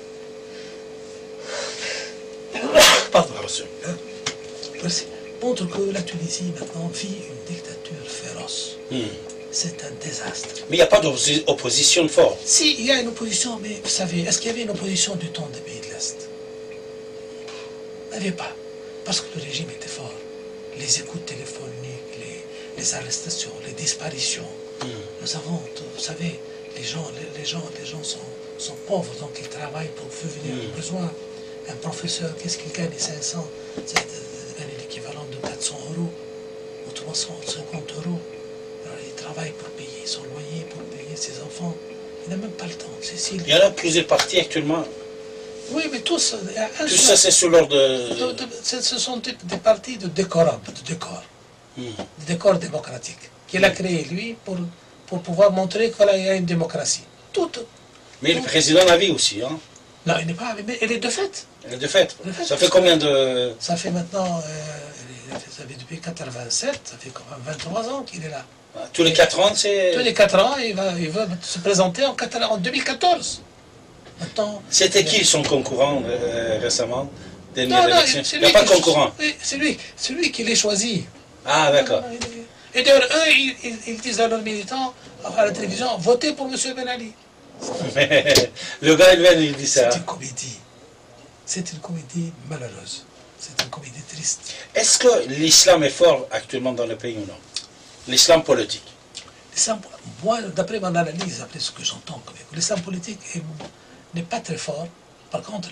Pardon. Merci. Montre que la Tunisie maintenant vit une dictature féroce. C'est un désastre. Mais il n'y a pas d'opposition forte. Si, il y a une opposition, mais vous savez, est-ce qu'il y avait une opposition du temps des pays de l'Est? Il n'y avait pas. Parce que le régime était fort. Les écoutes téléphoniques, les arrestations, les disparitions. Nous avons, vous savez, les gens sont pauvres, donc ils travaillent pour venir aux besoins. Un professeur, qu'est-ce qu'il gagne? 500, c'est l'équivalent de 400 € ou 350 €. Alors, il travaille pour payer son loyer, pour payer ses enfants. Il n'a même pas le temps. Il y en a plusieurs partis actuellement. Oui, mais tous... Tout ça, c'est sur l'ordre de... Ce sont des partis de décorum, de décor démocratique, qu'il a créé, lui, pour pouvoir montrer qu'il y a une démocratie. Mais le président l'a vu aussi, hein? Non, il n'est pas... Mais elle est de fait. Elle est de fait. Ça fait combien de... Ça fait maintenant... ça fait depuis 87, ça fait quand même 23 ans qu'il est là. Tous les 4 ans, c'est... Tous les 4 ans, il va se présenter en 2014. C'était qui son concurrent récemment? Il n'y a pas de concurrent. C'est lui qui l'a choisi. Ah, d'accord. Et d'ailleurs, eux, ils disent à leurs militants, à la télévision, votez pour M. Ben Ali. Le gars, il dit ça. C'est une comédie. C'est une comédie malheureuse. C'est une comédie triste. Est-ce que l'islam est fort actuellement dans le pays ou non? L'islam politique. Moi, d'après mon analyse, après ce que j'entends, l'islam politique n'est pas très fort. Par contre,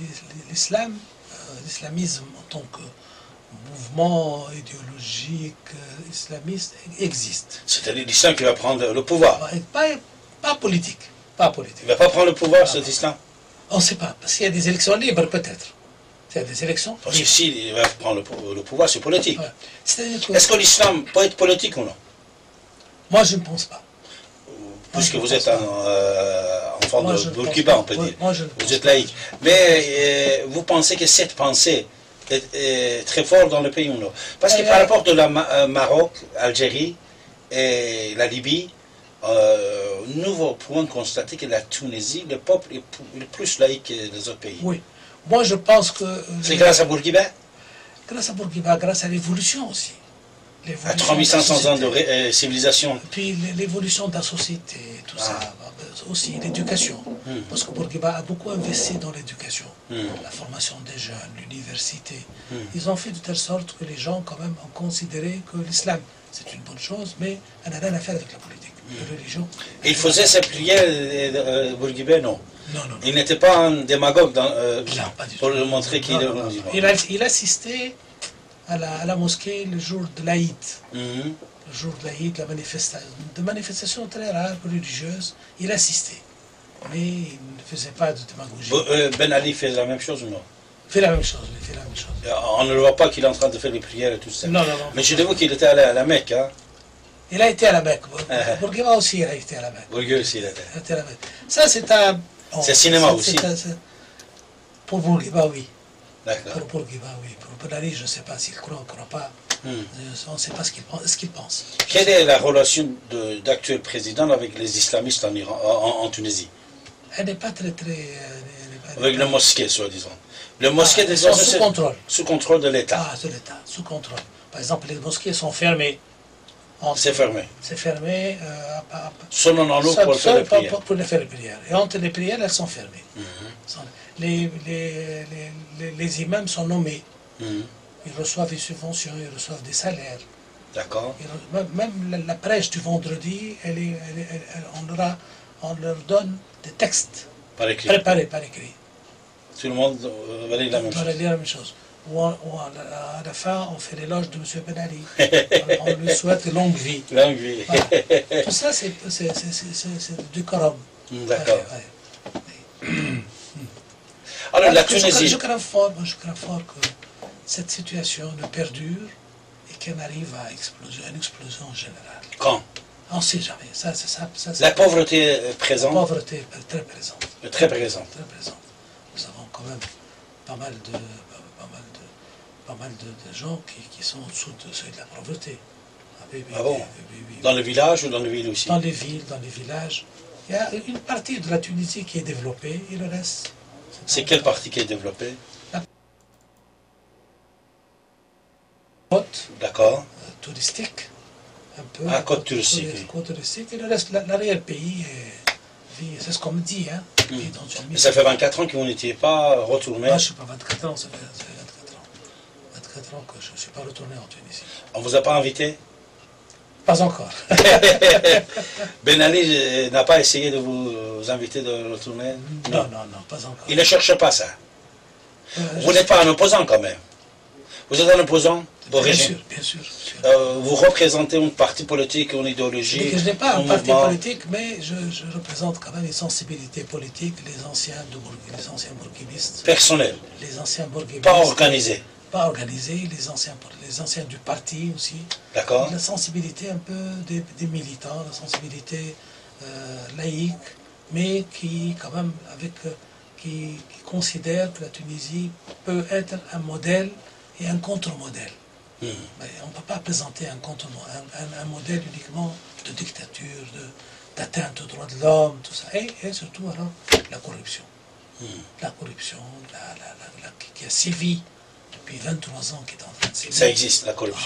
l'islamisme en tant que mouvement idéologique islamiste existe. C'est-à-dire l'islam qui va prendre le pouvoir. Pas politique. Il ne va pas prendre le pouvoir, cet islam? On ne sait pas. Parce qu'il y a des élections libres, peut-être. Il y a des élections. Parce que s'il va prendre le pouvoir, c'est politique. Ouais. Est-ce que l'islam peut être politique ou non? Moi, je ne pense pas. Puisque vous êtes un enfant de Bourguiba, on peut dire. Vous êtes laïque. Mais vous pensez que cette pensée est très forte dans le pays ou non? Parce que par rapport de la Maroc, Algérie et la Libye, nous pouvons constater que la Tunisie, le peuple est plus laïque que les autres pays. Oui. Moi, je pense que... C'est grâce à Bourguiba? Grâce à Bourguiba, grâce à l'évolution aussi. À 3500 ans de civilisation. Puis l'évolution de la société, tout ça. Aussi l'éducation. Parce que Bourguiba a beaucoup investi dans l'éducation. La formation des jeunes, l'université. Ils ont fait de telle sorte que les gens, quand même, ont considéré que l'islam, c'est une bonne chose, mais elle n'a rien à faire avec la politique. La religion. Et il faisait ses prières, Bourguiba, non? Non. Il n'était pas un démagogue Non, pas du pour tout. le montrer qu'il est musulman. Il assistait à la mosquée le jour de l'Aïd. Le jour de l'Aïd, de manifestations très rares, religieuses, il assistait. Mais il ne faisait pas de démagogie. Ben Ali fait la même chose ou non? Il fait la même chose. On ne le voit pas qu'il est en train de faire les prières et tout ça. Non. Mais je dis qu'il était allé à la Mecque, hein? Il a été à la Mecque. Bourguiba aussi, il a été à la Mecque. Bourguiba aussi, il a été. À la Mecque. Ça, c'est un... C'est cinéma aussi. Pour Bourguiba, oui. D'accord. Pour Bourguiba, oui. Pour Ben Ali, je ne sais pas s'il croit ou ne croit pas. On ne sait pas ce qu'il pense. Quelle est la relation d'actuel président avec les islamistes en Iran, en Tunisie? Elle n'est pas très... Avec le mosquée, soi-disant. Le mosquée, ils sont sous contrôle. Sous contrôle de l'État. Ah, de l'État, sous contrôle. Par exemple, les mosquées sont fermées. C'est fermé. C'est fermé. Seulement en eau pour faire les prières. Pour les faire les prières. Et entre les prières, elles sont fermées. Les imams sont nommés. Ils reçoivent des subventions, ils reçoivent des salaires. D'accord. Même la prêche du vendredi, on leur donne des textes préparés par écrit. Tout le monde va lire la même chose. La même chose. Ou à la fin, on fait l'éloge de M. Ben Ali. On lui souhaite longue vie. Longue vie. Voilà. Tout ça, c'est du Coran. D'accord. Ouais. Alors, la Tunisie... Je crains fort que cette situation ne perdure et qu'elle arrive à une explosion générale. Quand? On ne sait jamais. La pauvreté est présente? La pauvreté est très présente. Très présente. Très présente. Nous avons quand même pas mal de gens qui sont au-dessous de seuil de la pauvreté. Ah bon? Dans les villages ou dans les villes aussi? Dans les villes, dans les villages. Il y a une partie de la Tunisie qui est développée et le reste... C'est quelle partie qui est développée? La côte. D'accord. Touristique. Un peu. Ah, côte touristique. Côte touristique. Et le reste, l'arrière-pays c'est ce qu'on me dit. Hein, Mais ça fait 24 ans que vous n'étiez pas retourné? Moi, je ne suis pas 24 ans, ça fait 24 ans. 24 ans que je ne suis pas retourné en Tunisie. On ne vous a pas invité? Pas encore. Ben Ali n'a pas essayé de vous inviter de retourner? Non, pas encore. Il ne cherche pas ça. Vous n'êtes pas un opposant quand même. Vous êtes un opposant d'origine? Bien sûr. Vous représentez un parti politique, une idéologie? Je n'ai pas un parti politique, mais je représente quand même les sensibilités politiques, les anciens bourguibistes. Personnels? Les anciens bourguibistes. Pas organisés? Pas organisés, les anciens du parti aussi. D'accord. La sensibilité un peu des militants, la sensibilité laïque, mais qui quand même qui considère que la Tunisie peut être un modèle et un contre-modèle. On ne peut pas présenter un modèle uniquement de dictature, d'atteinte aux droits de l'homme, tout ça. Et surtout alors la corruption. La corruption qui a sévi depuis 23 ans, qui est en train de sévir. Ça existe, la corruption.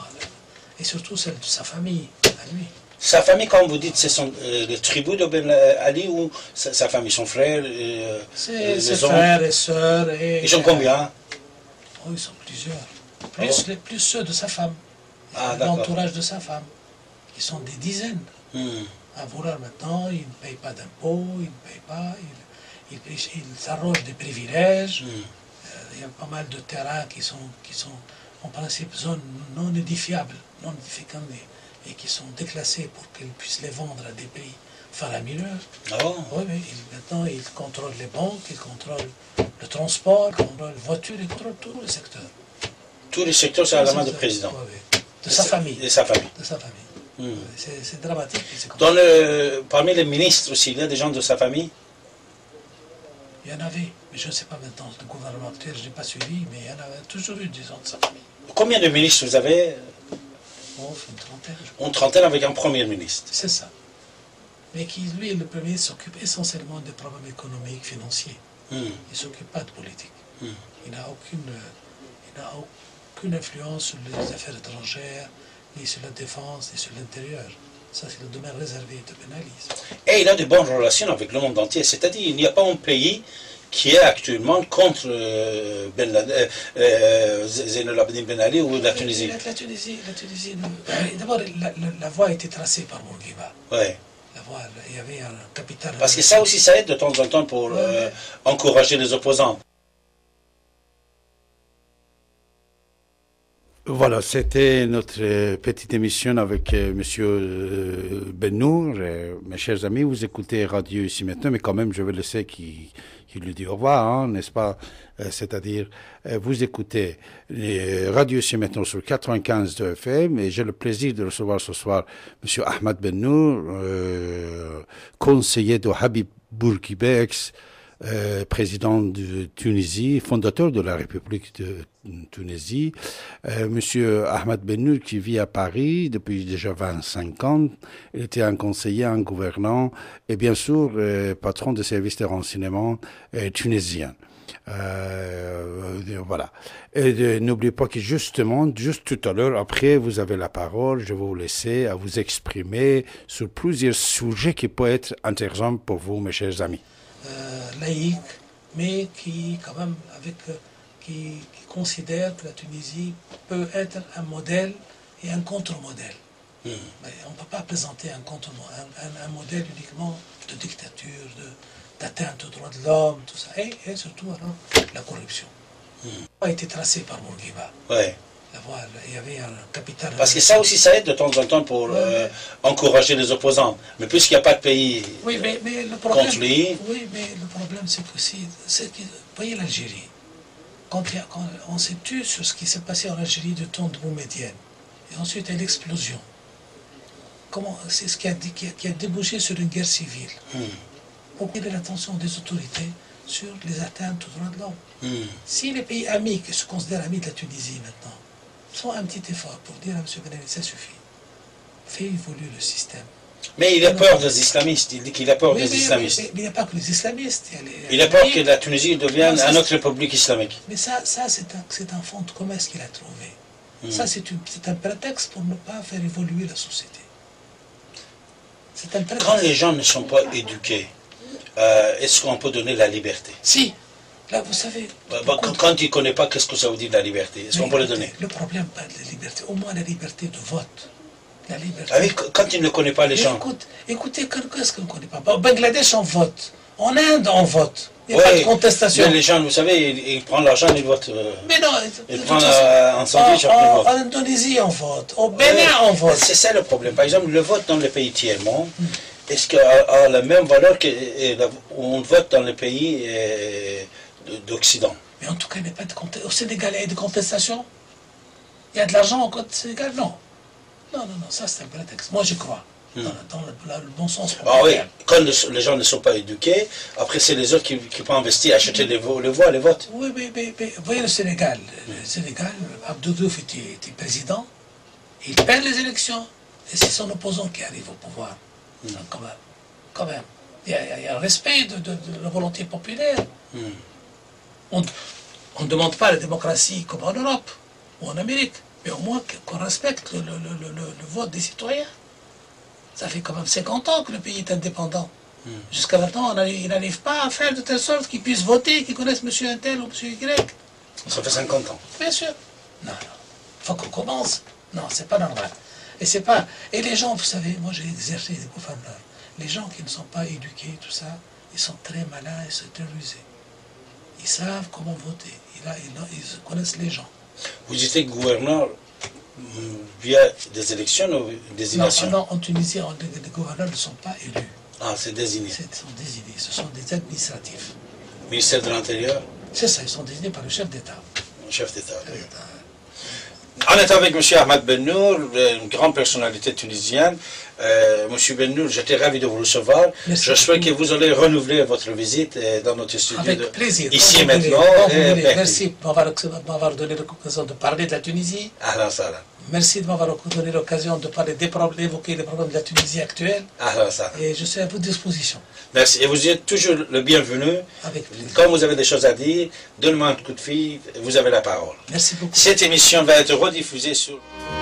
Et surtout celle de sa famille, à lui. Sa famille, quand vous dites, ce sont les tribus de Ben Ali ou sa famille, son frère? Ses frères et sœurs. Ils sont combien? Oh, ils sont plusieurs. Plus ceux de sa femme. L'entourage de sa femme. Ils sont des dizaines. À vouloir maintenant, ils ne payent pas d'impôts, ils ne payent pas, ils s'arrogent des privilèges. Il y a pas mal de terrains qui sont en principe zones non édifiables, non édificantes, et qui sont déclassés pour qu'ils puissent les vendre à des pays faramineux. Ah bon? Oui, mais maintenant ils contrôlent les banques, ils contrôlent le transport, ils contrôlent les voitures, ils contrôlent tous les secteurs. Tous les secteurs, c'est à la main du président? Oui. De sa famille. De sa famille. De sa famille. C'est dramatique. Parmi les ministres aussi, il y a des gens de sa famille? Il y en avait, mais je ne sais pas maintenant, le gouvernement actuel, je n'ai pas suivi, mais il y en avait toujours eu des gens de sa famille. Combien de ministres vous avez? Une trentaine. Une trentaine avec un premier ministre. C'est ça. Mais qui, lui, le premier, s'occupe essentiellement des problèmes économiques, financiers. Il ne s'occupe pas de politique. Il n'a aucune influence sur les affaires étrangères, ni sur la défense, ni sur l'intérieur. Ça, c'est le domaine réservé de Ben Ali. Et il a de bonnes relations avec le monde entier. C'est-à-dire, il n'y a pas un pays qui est actuellement contre Zine el-Abidine Ben Ali ou la Tunisie. La Tunisie, d'abord, la voie a été tracée par Bourguiba. Ouais. La voie, il y avait un capital. Parce que ça aussi, ça aide de temps en temps pour encourager les opposants. Voilà, c'était notre petite émission avec Monsieur Bennour. Mes chers amis, vous écoutez Radio ici maintenant, mais quand même, je vais laisser qu'il lui dit au revoir, hein, n'est-ce pas? C'est-à-dire, vous écoutez Radio ici maintenant sur 95 de FM, et j'ai le plaisir de recevoir ce soir Monsieur Ahmad Bennour, conseiller de Habib Bourguibex, président de Tunisie, fondateur de la République de Tunisie, Monsieur Ahmed Bennour, qui vit à Paris depuis déjà 25 ans. Il était un conseiller, un gouvernant et bien sûr patron des services de renseignement tunisiens. Voilà. Et n'oubliez pas que justement, juste tout à l'heure, après, vous avez la parole, je vais vous laisser à vous exprimer sur plusieurs sujets qui peuvent être intéressants pour vous, mes chers amis. Laïque, mais qui, quand même, qui considère que la Tunisie peut être un modèle et un contre-modèle. Mais on ne peut pas présenter un modèle uniquement de dictature, d'atteinte aux droits de l'homme, tout ça, et surtout alors la corruption. A été tracé par Bourguiba. Ouais. Il y avait un capital. Parce que ça aussi, ça aide de temps en temps pour encourager les opposants. Mais puisqu'il n'y a pas de pays le problème, contre lui... Oui, mais le problème, c'est que, vous voyez l'Algérie, quand on s'est tué sur ce qui s'est passé en Algérie du temps de Boumedienne, et ensuite il y a l'explosion. C'est ce qui a débouché sur une guerre civile. Pour attirer l'attention des autorités sur les atteintes aux droits de l'homme. Si les pays amis, qui se considèrent amis de la Tunisie maintenant, font un petit effort pour dire à M. Ben Ali, ça suffit, fait évoluer le système. Mais il a peur des islamistes, il dit qu'il a peur des islamistes. Mais il n'y a pas que les islamistes. Il a peur que la Tunisie devienne une autre république islamique. Mais ça c'est un fond de commerce qu'il a trouvé. Ça, c'est un prétexte pour ne pas faire évoluer la société. Quand les gens ne sont pas éduqués, est-ce qu'on peut donner la liberté? Si. Là, vous savez... Quand il ne connaît pas, qu'est-ce que ça veut dire la liberté? Est-ce qu'on peut le donner? Le problème, pas de la liberté, au moins la liberté de vote. La liberté. Ah oui, quand il ne connaît pas les gens. Écoutez, qu'est-ce qu'on ne connaît pas? Au Bangladesh, on vote. En Inde, on vote. Il n'y a pas de contestation. Mais les gens, vous savez, ils prennent l'argent, ils votent. Mais non, ils prennent un sandwich après le vote. En Indonésie, on vote. Au Bénin, on vote. C'est ça le problème. Par exemple, le vote dans les pays tiers-monde, est-ce qu'il a la même valeur qu'on vote dans les pays d'Occident? Mais en tout cas, il n'y a pas de contestation. Au Sénégal, il y a des contestations? Il y a de l'argent au Sénégal? Non. Non, ça c'est un prétexte. Moi, je crois. Dans le bon sens. Ah oui, quand les gens ne sont pas éduqués, après c'est les autres qui peuvent investir, acheter les voix, les votes. Oui, mais vous voyez le Sénégal. Le Sénégal, Abdou Diouf était président, il perd les élections, et c'est son opposant qui arrive au pouvoir. Donc, quand même. Il y a un respect de la volonté populaire. On ne demande pas la démocratie comme en Europe ou en Amérique, mais au moins qu'on respecte le vote des citoyens. Ça fait quand même 50 ans que le pays est indépendant. Jusqu'à maintenant, il n'arrive pas à faire de telle sorte qu'ils puissent voter, qu'ils connaissent M. Intel ou M. Y. Ça fait 50 ans. Bien sûr. Non. Il faut qu'on commence. Non, c'est pas normal. Et les gens, vous savez, moi j'ai exercé des gouverneurs. Les gens qui ne sont pas éduqués, tout ça, ils sont très malins et sont très rusés. Ils savent comment voter. Ils connaissent les gens. Vous étiez gouverneur via des élections ou désignations? Non, en Tunisie, les gouverneurs ne sont pas élus. Ah, c'est désigné. Ils sont désignés. Ce sont des administratifs. Ministère de l'Intérieur? C'est ça, ils sont désignés par le chef d'État. Le chef d'État. On est avec M. Ahmed Bennour, une grande personnalité tunisienne. M. Bennour, j'étais ravi de vous recevoir. Merci. Je souhaite que vous allez renouveler votre visite dans notre studio. Avec plaisir. Ici et maintenant. Merci de m'avoir donné l'occasion de parler de la Tunisie. Ahlan salam. Merci de m'avoir donné l'occasion de parler d'évoquer les problèmes de la Tunisie actuelle. Ahlan salam. Et je suis à votre disposition. Merci. Et vous êtes toujours le bienvenu. Avec plaisir. Quand vous avez des choses à dire, donnez-moi un coup de fil, vous avez la parole. Merci beaucoup. Cette émission va être rediffusée sur...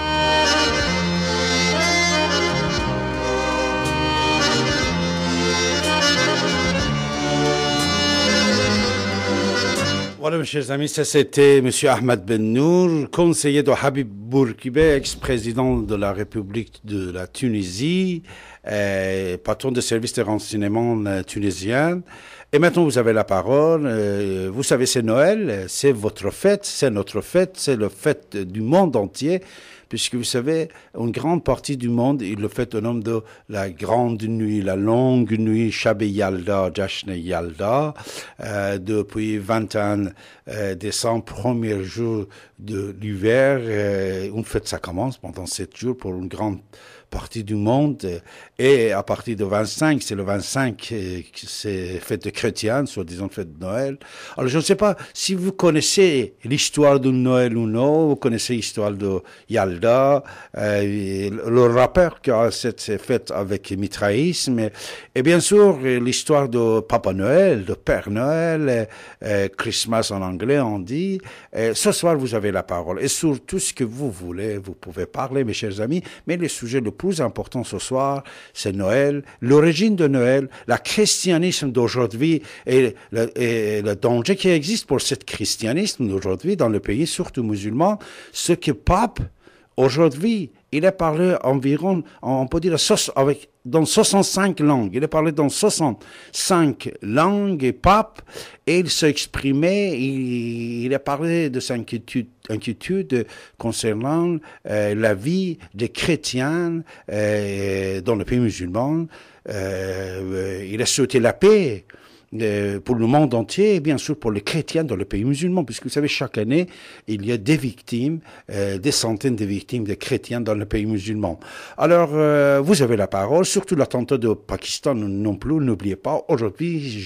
Voilà, mes chers amis, ça c'était M. Ahmed Bennour, conseiller de Habib Bourguiba, ex-président de la République de la Tunisie, patron des services de renseignement tunisien. Et maintenant, vous avez la parole. Vous savez, c'est Noël, c'est votre fête, c'est notre fête, c'est la fête du monde entier. Puisque vous savez, une grande partie du monde, il le fait au nom de la grande nuit, la longue nuit, Shab Yalda, Jashn Yalda, depuis 21 décembre, premier jour de l'hiver. Une fête, ça commence pendant 7 jours pour une grande partie du monde. Et à partir de 25, c'est le 25, c'est fête de chrétienne, soi-disant fête de Noël. Alors, je ne sais pas si vous connaissez l'histoire de Noël ou non. Vous connaissez l'histoire de Yalda, le rappeur qui a cette fête avec mitraïsme. Et bien sûr, l'histoire de Papa Noël, de Père Noël, Christmas en anglais, on dit. Ce soir, vous avez la parole. Et sur tout ce que vous voulez, vous pouvez parler, mes chers amis. Mais le sujet le plus important ce soir, c'est Noël, l'origine de Noël, le christianisme d'aujourd'hui et le danger qui existe pour ce christianisme d'aujourd'hui dans le pays, surtout musulman. Ce que Pape, aujourd'hui, il a parlé environ, on peut dire, dans 65 langues. Il a parlé dans 65 langues, et Pape, et il s'est exprimé, il a parlé de sa inquiétude concernant la vie des chrétiens dans le pays musulman. Il a souhaité la paix pour le monde entier et bien sûr pour les chrétiens dans le pays musulman, puisque vous savez, chaque année, il y a des victimes, des centaines de victimes de chrétiens dans le pays musulman. Alors, vous avez la parole, surtout l'attentat de Pakistan non plus, n'oubliez pas, aujourd'hui,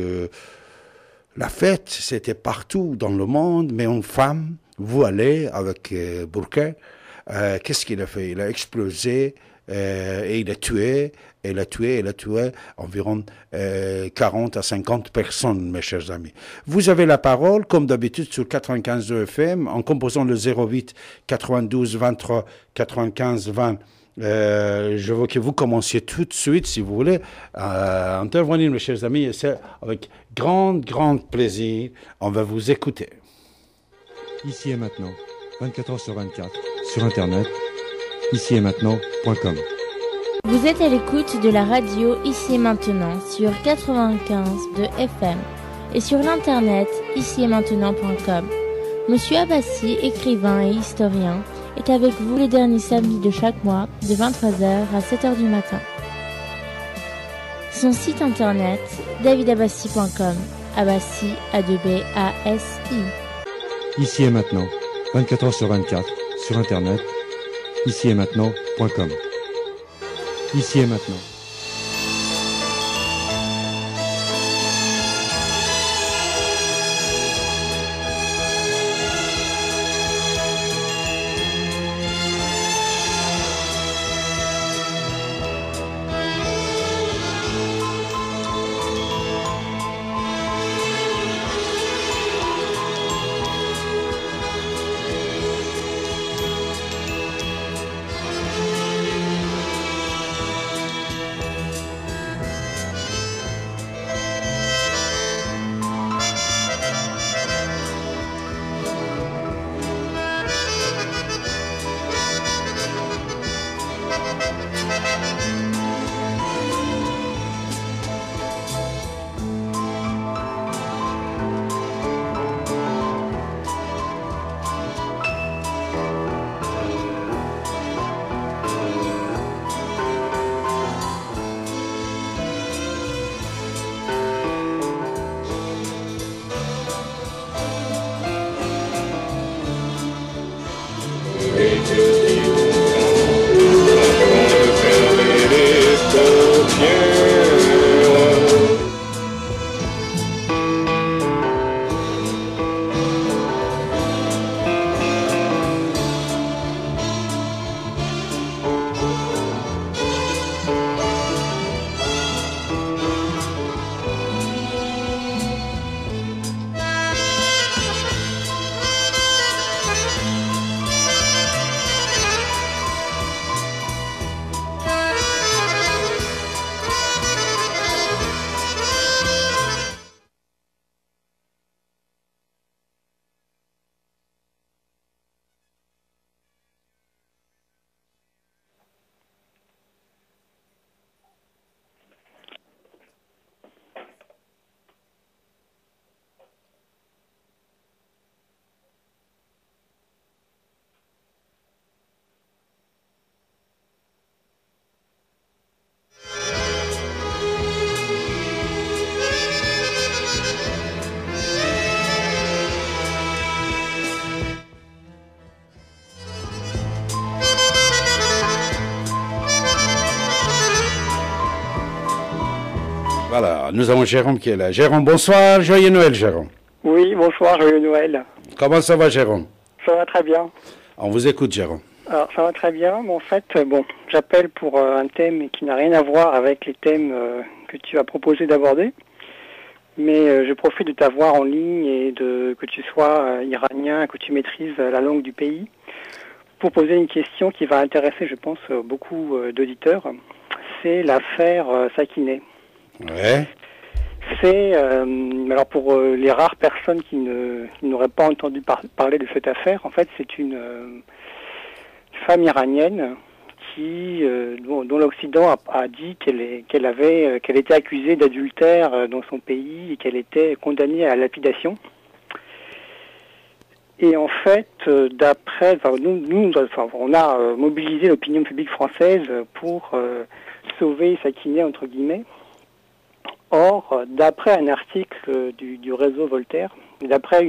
la fête, c'était partout dans le monde, mais une femme voilée avec burqa, qu'est-ce qu'il a fait? Il a explosé et il a tué. Elle a tué environ 40 à 50 personnes, mes chers amis. Vous avez la parole, comme d'habitude, sur 95 FM, en composant le 08 92 23 95 20. Je veux que vous commenciez tout de suite, si vous voulez, à intervenir, mes chers amis, et c'est avec grand plaisir. On va vous écouter. Ici et maintenant, 24 heures sur 24, sur Internet, ici et maintenant.com. Vous êtes à l'écoute de la radio Ici et Maintenant sur 95 de FM et sur l'internet ici et maintenant.com. Monsieur Abbassi, écrivain et historien, est avec vous les derniers samedis de chaque mois de 23h à 7h du matin. Son site internet davidabassi.com, Abbassi A2B-A-S-I. Ici et maintenant, 24 heures sur 24, sur Internet, ici et maintenant.com. Ici et maintenant. Alors, nous avons Jérôme qui est là. Jérôme, bonsoir, joyeux Noël, Jérôme. Oui, bonsoir, joyeux Noël. Comment ça va, Jérôme? Ça va très bien. On vous écoute, Jérôme. Alors, ça va très bien, mais en fait, j'appelle pour un thème qui n'a rien à voir avec les thèmes que tu as proposé d'aborder. Mais je profite de t'avoir en ligne et que tu sois iranien, que tu maîtrises la langue du pays, pour poser une question qui va intéresser, je pense, beaucoup d'auditeurs. C'est l'affaire Sakineh. Ouais. C'est, alors pour les rares personnes qui n'auraient pas entendu parler de cette affaire, en fait, c'est une femme iranienne dont l'Occident a dit qu'elle était accusée d'adultère dans son pays et qu'elle était condamnée à la lapidation. Et en fait, on a mobilisé l'opinion publique française pour sauver Sakineh, entre guillemets. Or, d'après un article du réseau Voltaire, d'après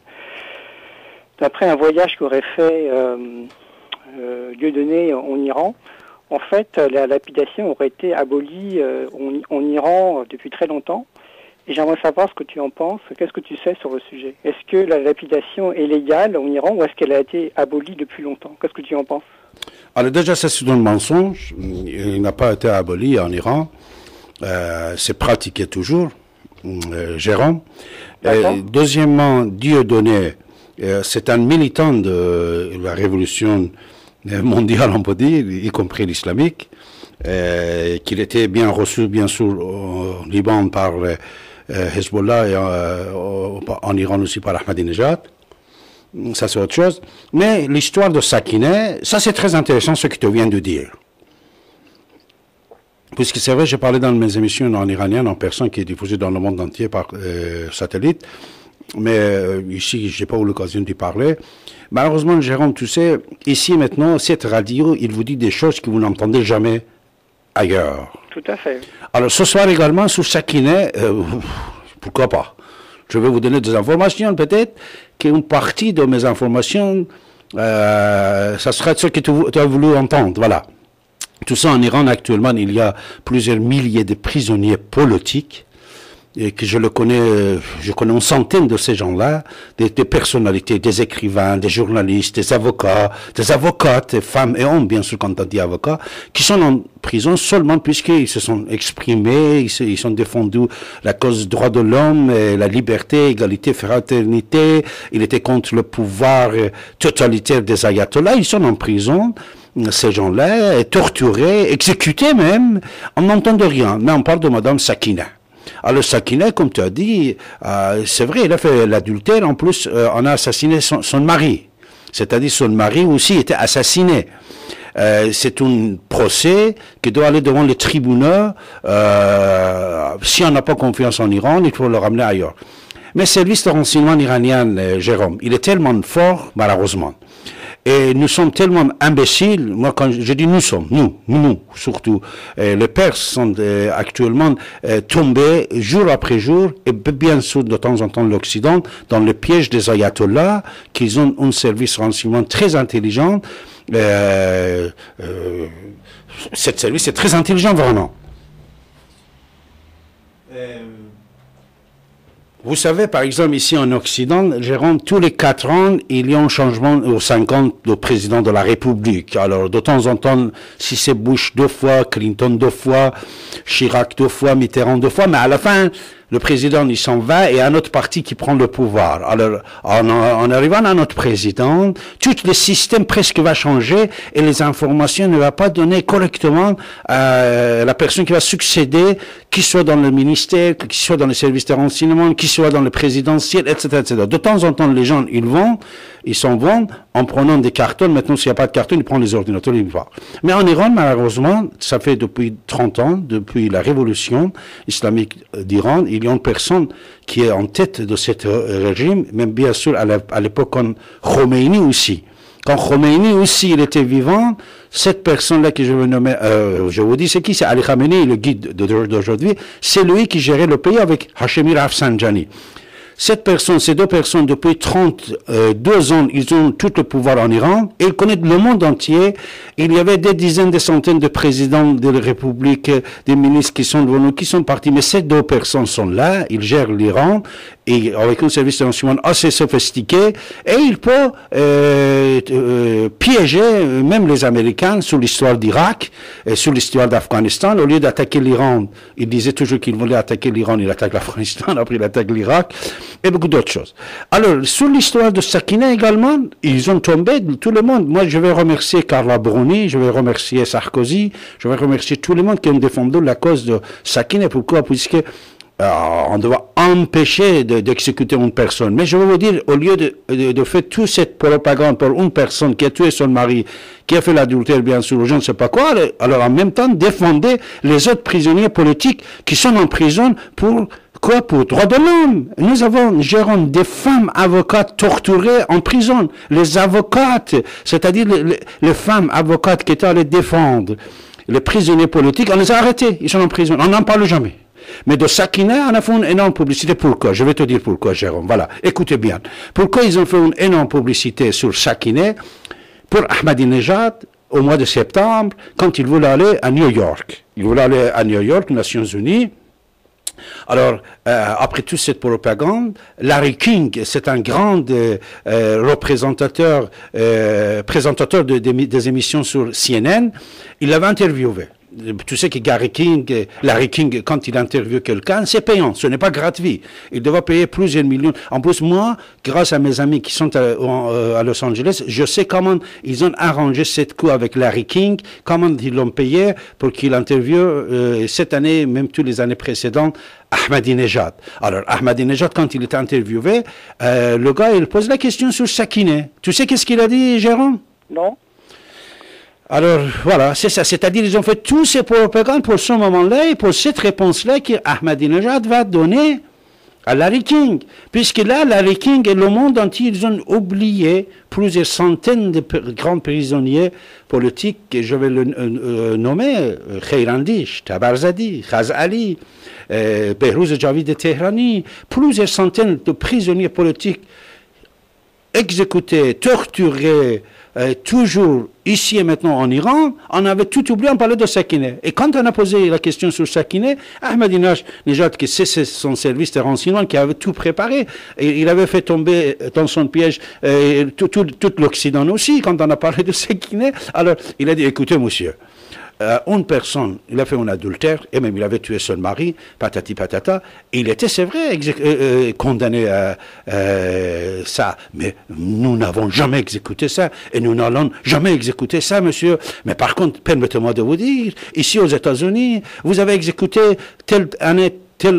un voyage qu'aurait fait Dieudonné en Iran, en fait, la lapidation aurait été abolie en Iran depuis très longtemps. Et j'aimerais savoir ce que tu en penses. Qu'est-ce que tu sais sur le sujet? Est-ce que la lapidation est légale en Iran ou est-ce qu'elle a été abolie depuis longtemps? Qu'est-ce que tu en penses? Alors déjà, ça c'est un mensonge. Il n'a pas été aboli en Iran. C'est pratiqué toujours, Jérôme. Deuxièmement, Dieudonné, c'est un militant de la révolution mondiale, on peut dire, y compris l'islamique, qu'il était bien reçu, bien sûr, au Liban par Hezbollah et en Iran aussi par Ahmadinejad. Ça, c'est autre chose. Mais l'histoire de Sakineh, ça, c'est très intéressant ce que tu viens de dire. Puisque c'est vrai, j'ai parlé dans mes émissions en iranien, en personne qui est diffusée dans le monde entier par satellite. Mais ici, je n'ai pas eu l'occasion d'y parler. Malheureusement, Jérôme, tu sais, ici maintenant, cette radio, il vous dit des choses que vous n'entendez jamais ailleurs. Tout à fait. Alors, ce soir également, sur Sakineh, pourquoi pas? Je vais vous donner des informations, peut-être, qu'une partie de mes informations, ça sera ce que tu as voulu entendre, voilà. Tout ça en Iran, actuellement, il y a plusieurs milliers de prisonniers politiques, et que je connais une centaine de ces gens-là, des personnalités, des écrivains, des journalistes, des avocats, des avocates, femmes et hommes, bien sûr, quand on dit avocats, qui sont en prison seulement puisqu'ils se sont exprimés, ils ont défendu la cause droit de l'homme, la liberté, égalité, fraternité, ils étaient contre le pouvoir totalitaire des ayatollahs, ils sont en prison. Ces gens-là, torturés, exécutés même, on n'entend de rien. Mais on parle de Madame Sakineh. Alors Sakineh, comme tu as dit, c'est vrai, il a fait l'adultère. En plus, on a assassiné son mari. C'est-à-dire son mari aussi était assassiné. C'est un procès qui doit aller devant les tribunaux. Si on n'a pas confiance en Iran, il faut le ramener ailleurs. Mais le service de renseignement iranien, Jérôme, il est tellement fort, malheureusement. Et nous sommes tellement imbéciles, moi quand je dis nous sommes, nous surtout, les Perses sont actuellement tombés jour après jour, et bien sûr de temps en temps l'Occident, dans le piège des ayatollahs, qu'ils ont un service de renseignement très intelligent. Cet service est très intelligent vraiment. Vous savez, par exemple, ici en Occident, Jérôme, tous les 4 ans, il y a un changement aux 5 ans de président de la République. Alors, de temps en temps, si c'est Bush 2 fois, Clinton 2 fois, Chirac 2 fois, Mitterrand 2 fois, mais à la fin, le président, il s'en va et un autre parti qui prend le pouvoir. Alors, en arrivant à notre président, tout le système presque va changer et les informations ne vont pas donner correctement à la personne qui va succéder, qui soit dans le ministère, qui soit dans le service de renseignement, qui soit dans le présidentiel, etc., etc. De temps en temps, les gens, ils s'en vont en prenant des cartons. Maintenant, s'il n'y a pas de carton, ils prennent les ordinateurs, ils vont. Mais en Iran, malheureusement, ça fait depuis 30 ans, depuis la révolution islamique d'Iran, il y a une personne qui est en tête de ce régime, même bien sûr à l'époque quand Khomeini aussi. Quand Khomeini aussi, il était vivant, cette personne-là que je vais nommer, je vous dis, c'est qui? C'est Ali Khamenei, le guide d'aujourd'hui. C'est lui qui gérait le pays avec Hashemi Rafsanjani. ces deux personnes, depuis 32 ans, ils ont tout le pouvoir en Iran, et ils connaissent le monde entier. Il y avait des dizaines, des centaines de présidents de la République, des ministres qui sont devenus, qui sont partis, mais ces deux personnes sont là, ils gèrent l'Iran, et avec un service de renseignement assez sophistiqué, et ils peuvent piéger même les Américains sur l'histoire d'Irak, et sur l'histoire d'Afghanistan. Au lieu d'attaquer l'Iran, ils disaient toujours qu'ils voulaient attaquer l'Iran, ils attaquent l'Afghanistan, après ils attaquent l'Irak, et beaucoup d'autres choses. Alors, sur l'histoire de Sakineh également, ils ont tombé, tout le monde. Moi, je vais remercier Carla Bruni, je vais remercier Sarkozy, je vais remercier tout le monde qui ont défendu la cause de Sakineh. Pourquoi? Puisque on doit empêcher d'exécuter une personne. Mais je vais vous dire, au lieu de faire toute cette propagande pour une personne qui a tué son mari, qui a fait l'adultère, bien sûr, je ne sais pas quoi, alors en même temps, défendez les autres prisonniers politiques qui sont en prison pour quoi? Pour droits de l'homme. Nous gérons des femmes avocates torturées en prison. Les avocates, c'est-à-dire les femmes avocates qui étaient allées défendre les prisonniers politiques, on les a arrêtés, ils sont en prison, on n'en parle jamais. Mais de Sakineh, on a fait une énorme publicité. Pourquoi? Je vais te dire pourquoi, Jérôme. Voilà, écoutez bien. Pourquoi ils ont fait une énorme publicité sur Sakineh? Pour Ahmadinejad, au mois de septembre, quand il voulait aller à New York. Il voulait aller à New York, aux Nations Unies. Alors, après toute cette propagande, Larry King, c'est un grand présentateur des émissions sur CNN, il l'avait interviewé. Tu sais que Larry King, quand il interviewe quelqu'un, c'est payant, ce n'est pas gratuit. Il doit payer plusieurs millions. En plus, moi, grâce à mes amis qui sont à Los Angeles, je sais comment ils ont arrangé cette coup avec Larry King, comment ils l'ont payé pour qu'il interviewe cette année, même toutes les années précédentes, Ahmadinejad. Alors, Ahmadinejad, quand il est interviewé, le gars, il pose la question sur Sakineh. Tu sais qu'est-ce qu'il a dit, Jérôme? Non. Alors, voilà, c'est ça. C'est-à-dire, ils ont fait tous ces propagandes pour ce moment-là et pour cette réponse-là qu'Ahmadinejad va donner à Larry King. Puisque là, Larry King et le monde entier, ils ont oublié plusieurs centaines de grands prisonniers politiques, que je vais le nommer, Khairandish, Tabarzadi, Khaz Ali, Behrouz Javid Tehrani, plusieurs centaines de prisonniers politiques exécutés, torturés, toujours ici et maintenant en Iran, on avait tout oublié, on parlait de Sakineh. Et quand on a posé la question sur Sakineh, Ahmadinejad, qui c'est son service de renseignement, qui avait tout préparé, et il avait fait tomber dans son piège tout l'Occident aussi, quand on a parlé de Sakineh. Alors, il a dit, écoutez, monsieur, une personne, il a fait un adultère, et même il avait tué son mari, patati patata, et il était, c'est vrai, condamné à ça. Mais nous n'avons jamais exécuté ça, et nous n'allons jamais exécuter ça, monsieur. Mais par contre, permettez-moi de vous dire, ici aux États-Unis, vous avez exécuté telle année,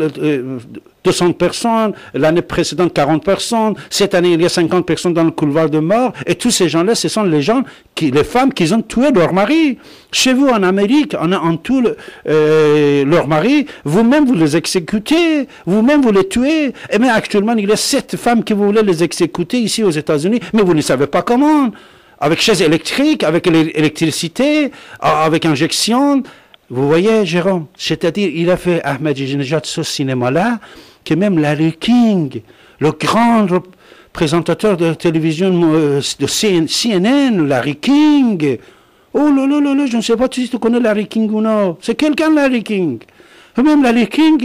200 personnes, l'année précédente 40 personnes, cette année il y a 50 personnes dans le couloir de mort, et tous ces gens-là, ce sont les femmes qui ont tué leur mari. Chez vous en Amérique, on a en tout leur mari, vous-même vous les exécutez, vous-même vous les tuez, et même actuellement il y a 7 femmes qui voulaient les exécuter ici aux États-Unis, mais vous ne savez pas comment, avec chaise électrique, avec l'électricité, avec injection. Vous voyez, Jérôme, c'est-à-dire, il a fait Ahmadinejad ce cinéma-là, que même Larry King, le grand présentateur de télévision de CNN, Larry King, oh là là là là, je ne sais pas si tu connais Larry King ou non, c'est quelqu'un Larry King. Même Larry King,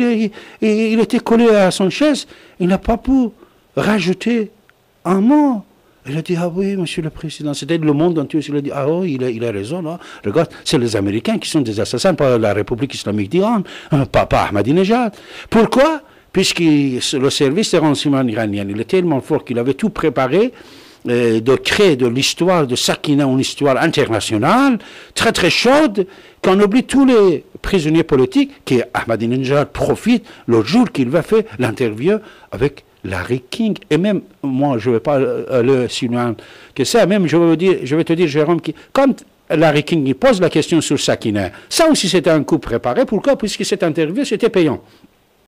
il était collé à son chaise, il n'a pas pu rajouter un mot. Il a dit, ah oui, monsieur le président, c'était le monde entier. Il a dit, ah oui, il a raison. Là. Regarde, c'est les Américains qui sont des assassins, pas la République islamique d'Iran, pas Ahmadinejad. Pourquoi? Puisque le service de renseignement iranien, il est tellement fort qu'il avait tout préparé de créer de l'histoire de Sakineh une histoire internationale, très très chaude, qu'on oublie tous les prisonniers politiques, qu'Ahmadinejad profite le jour qu'il va faire l'interview avec Larry King, et même, moi, je ne vais pas aller si loin que ça, même, je vais te dire, Jérôme, quand Larry King il pose la question sur Sakineh, ça aussi c'était un coup préparé, pourquoi? Puisque cette interview, c'était payant.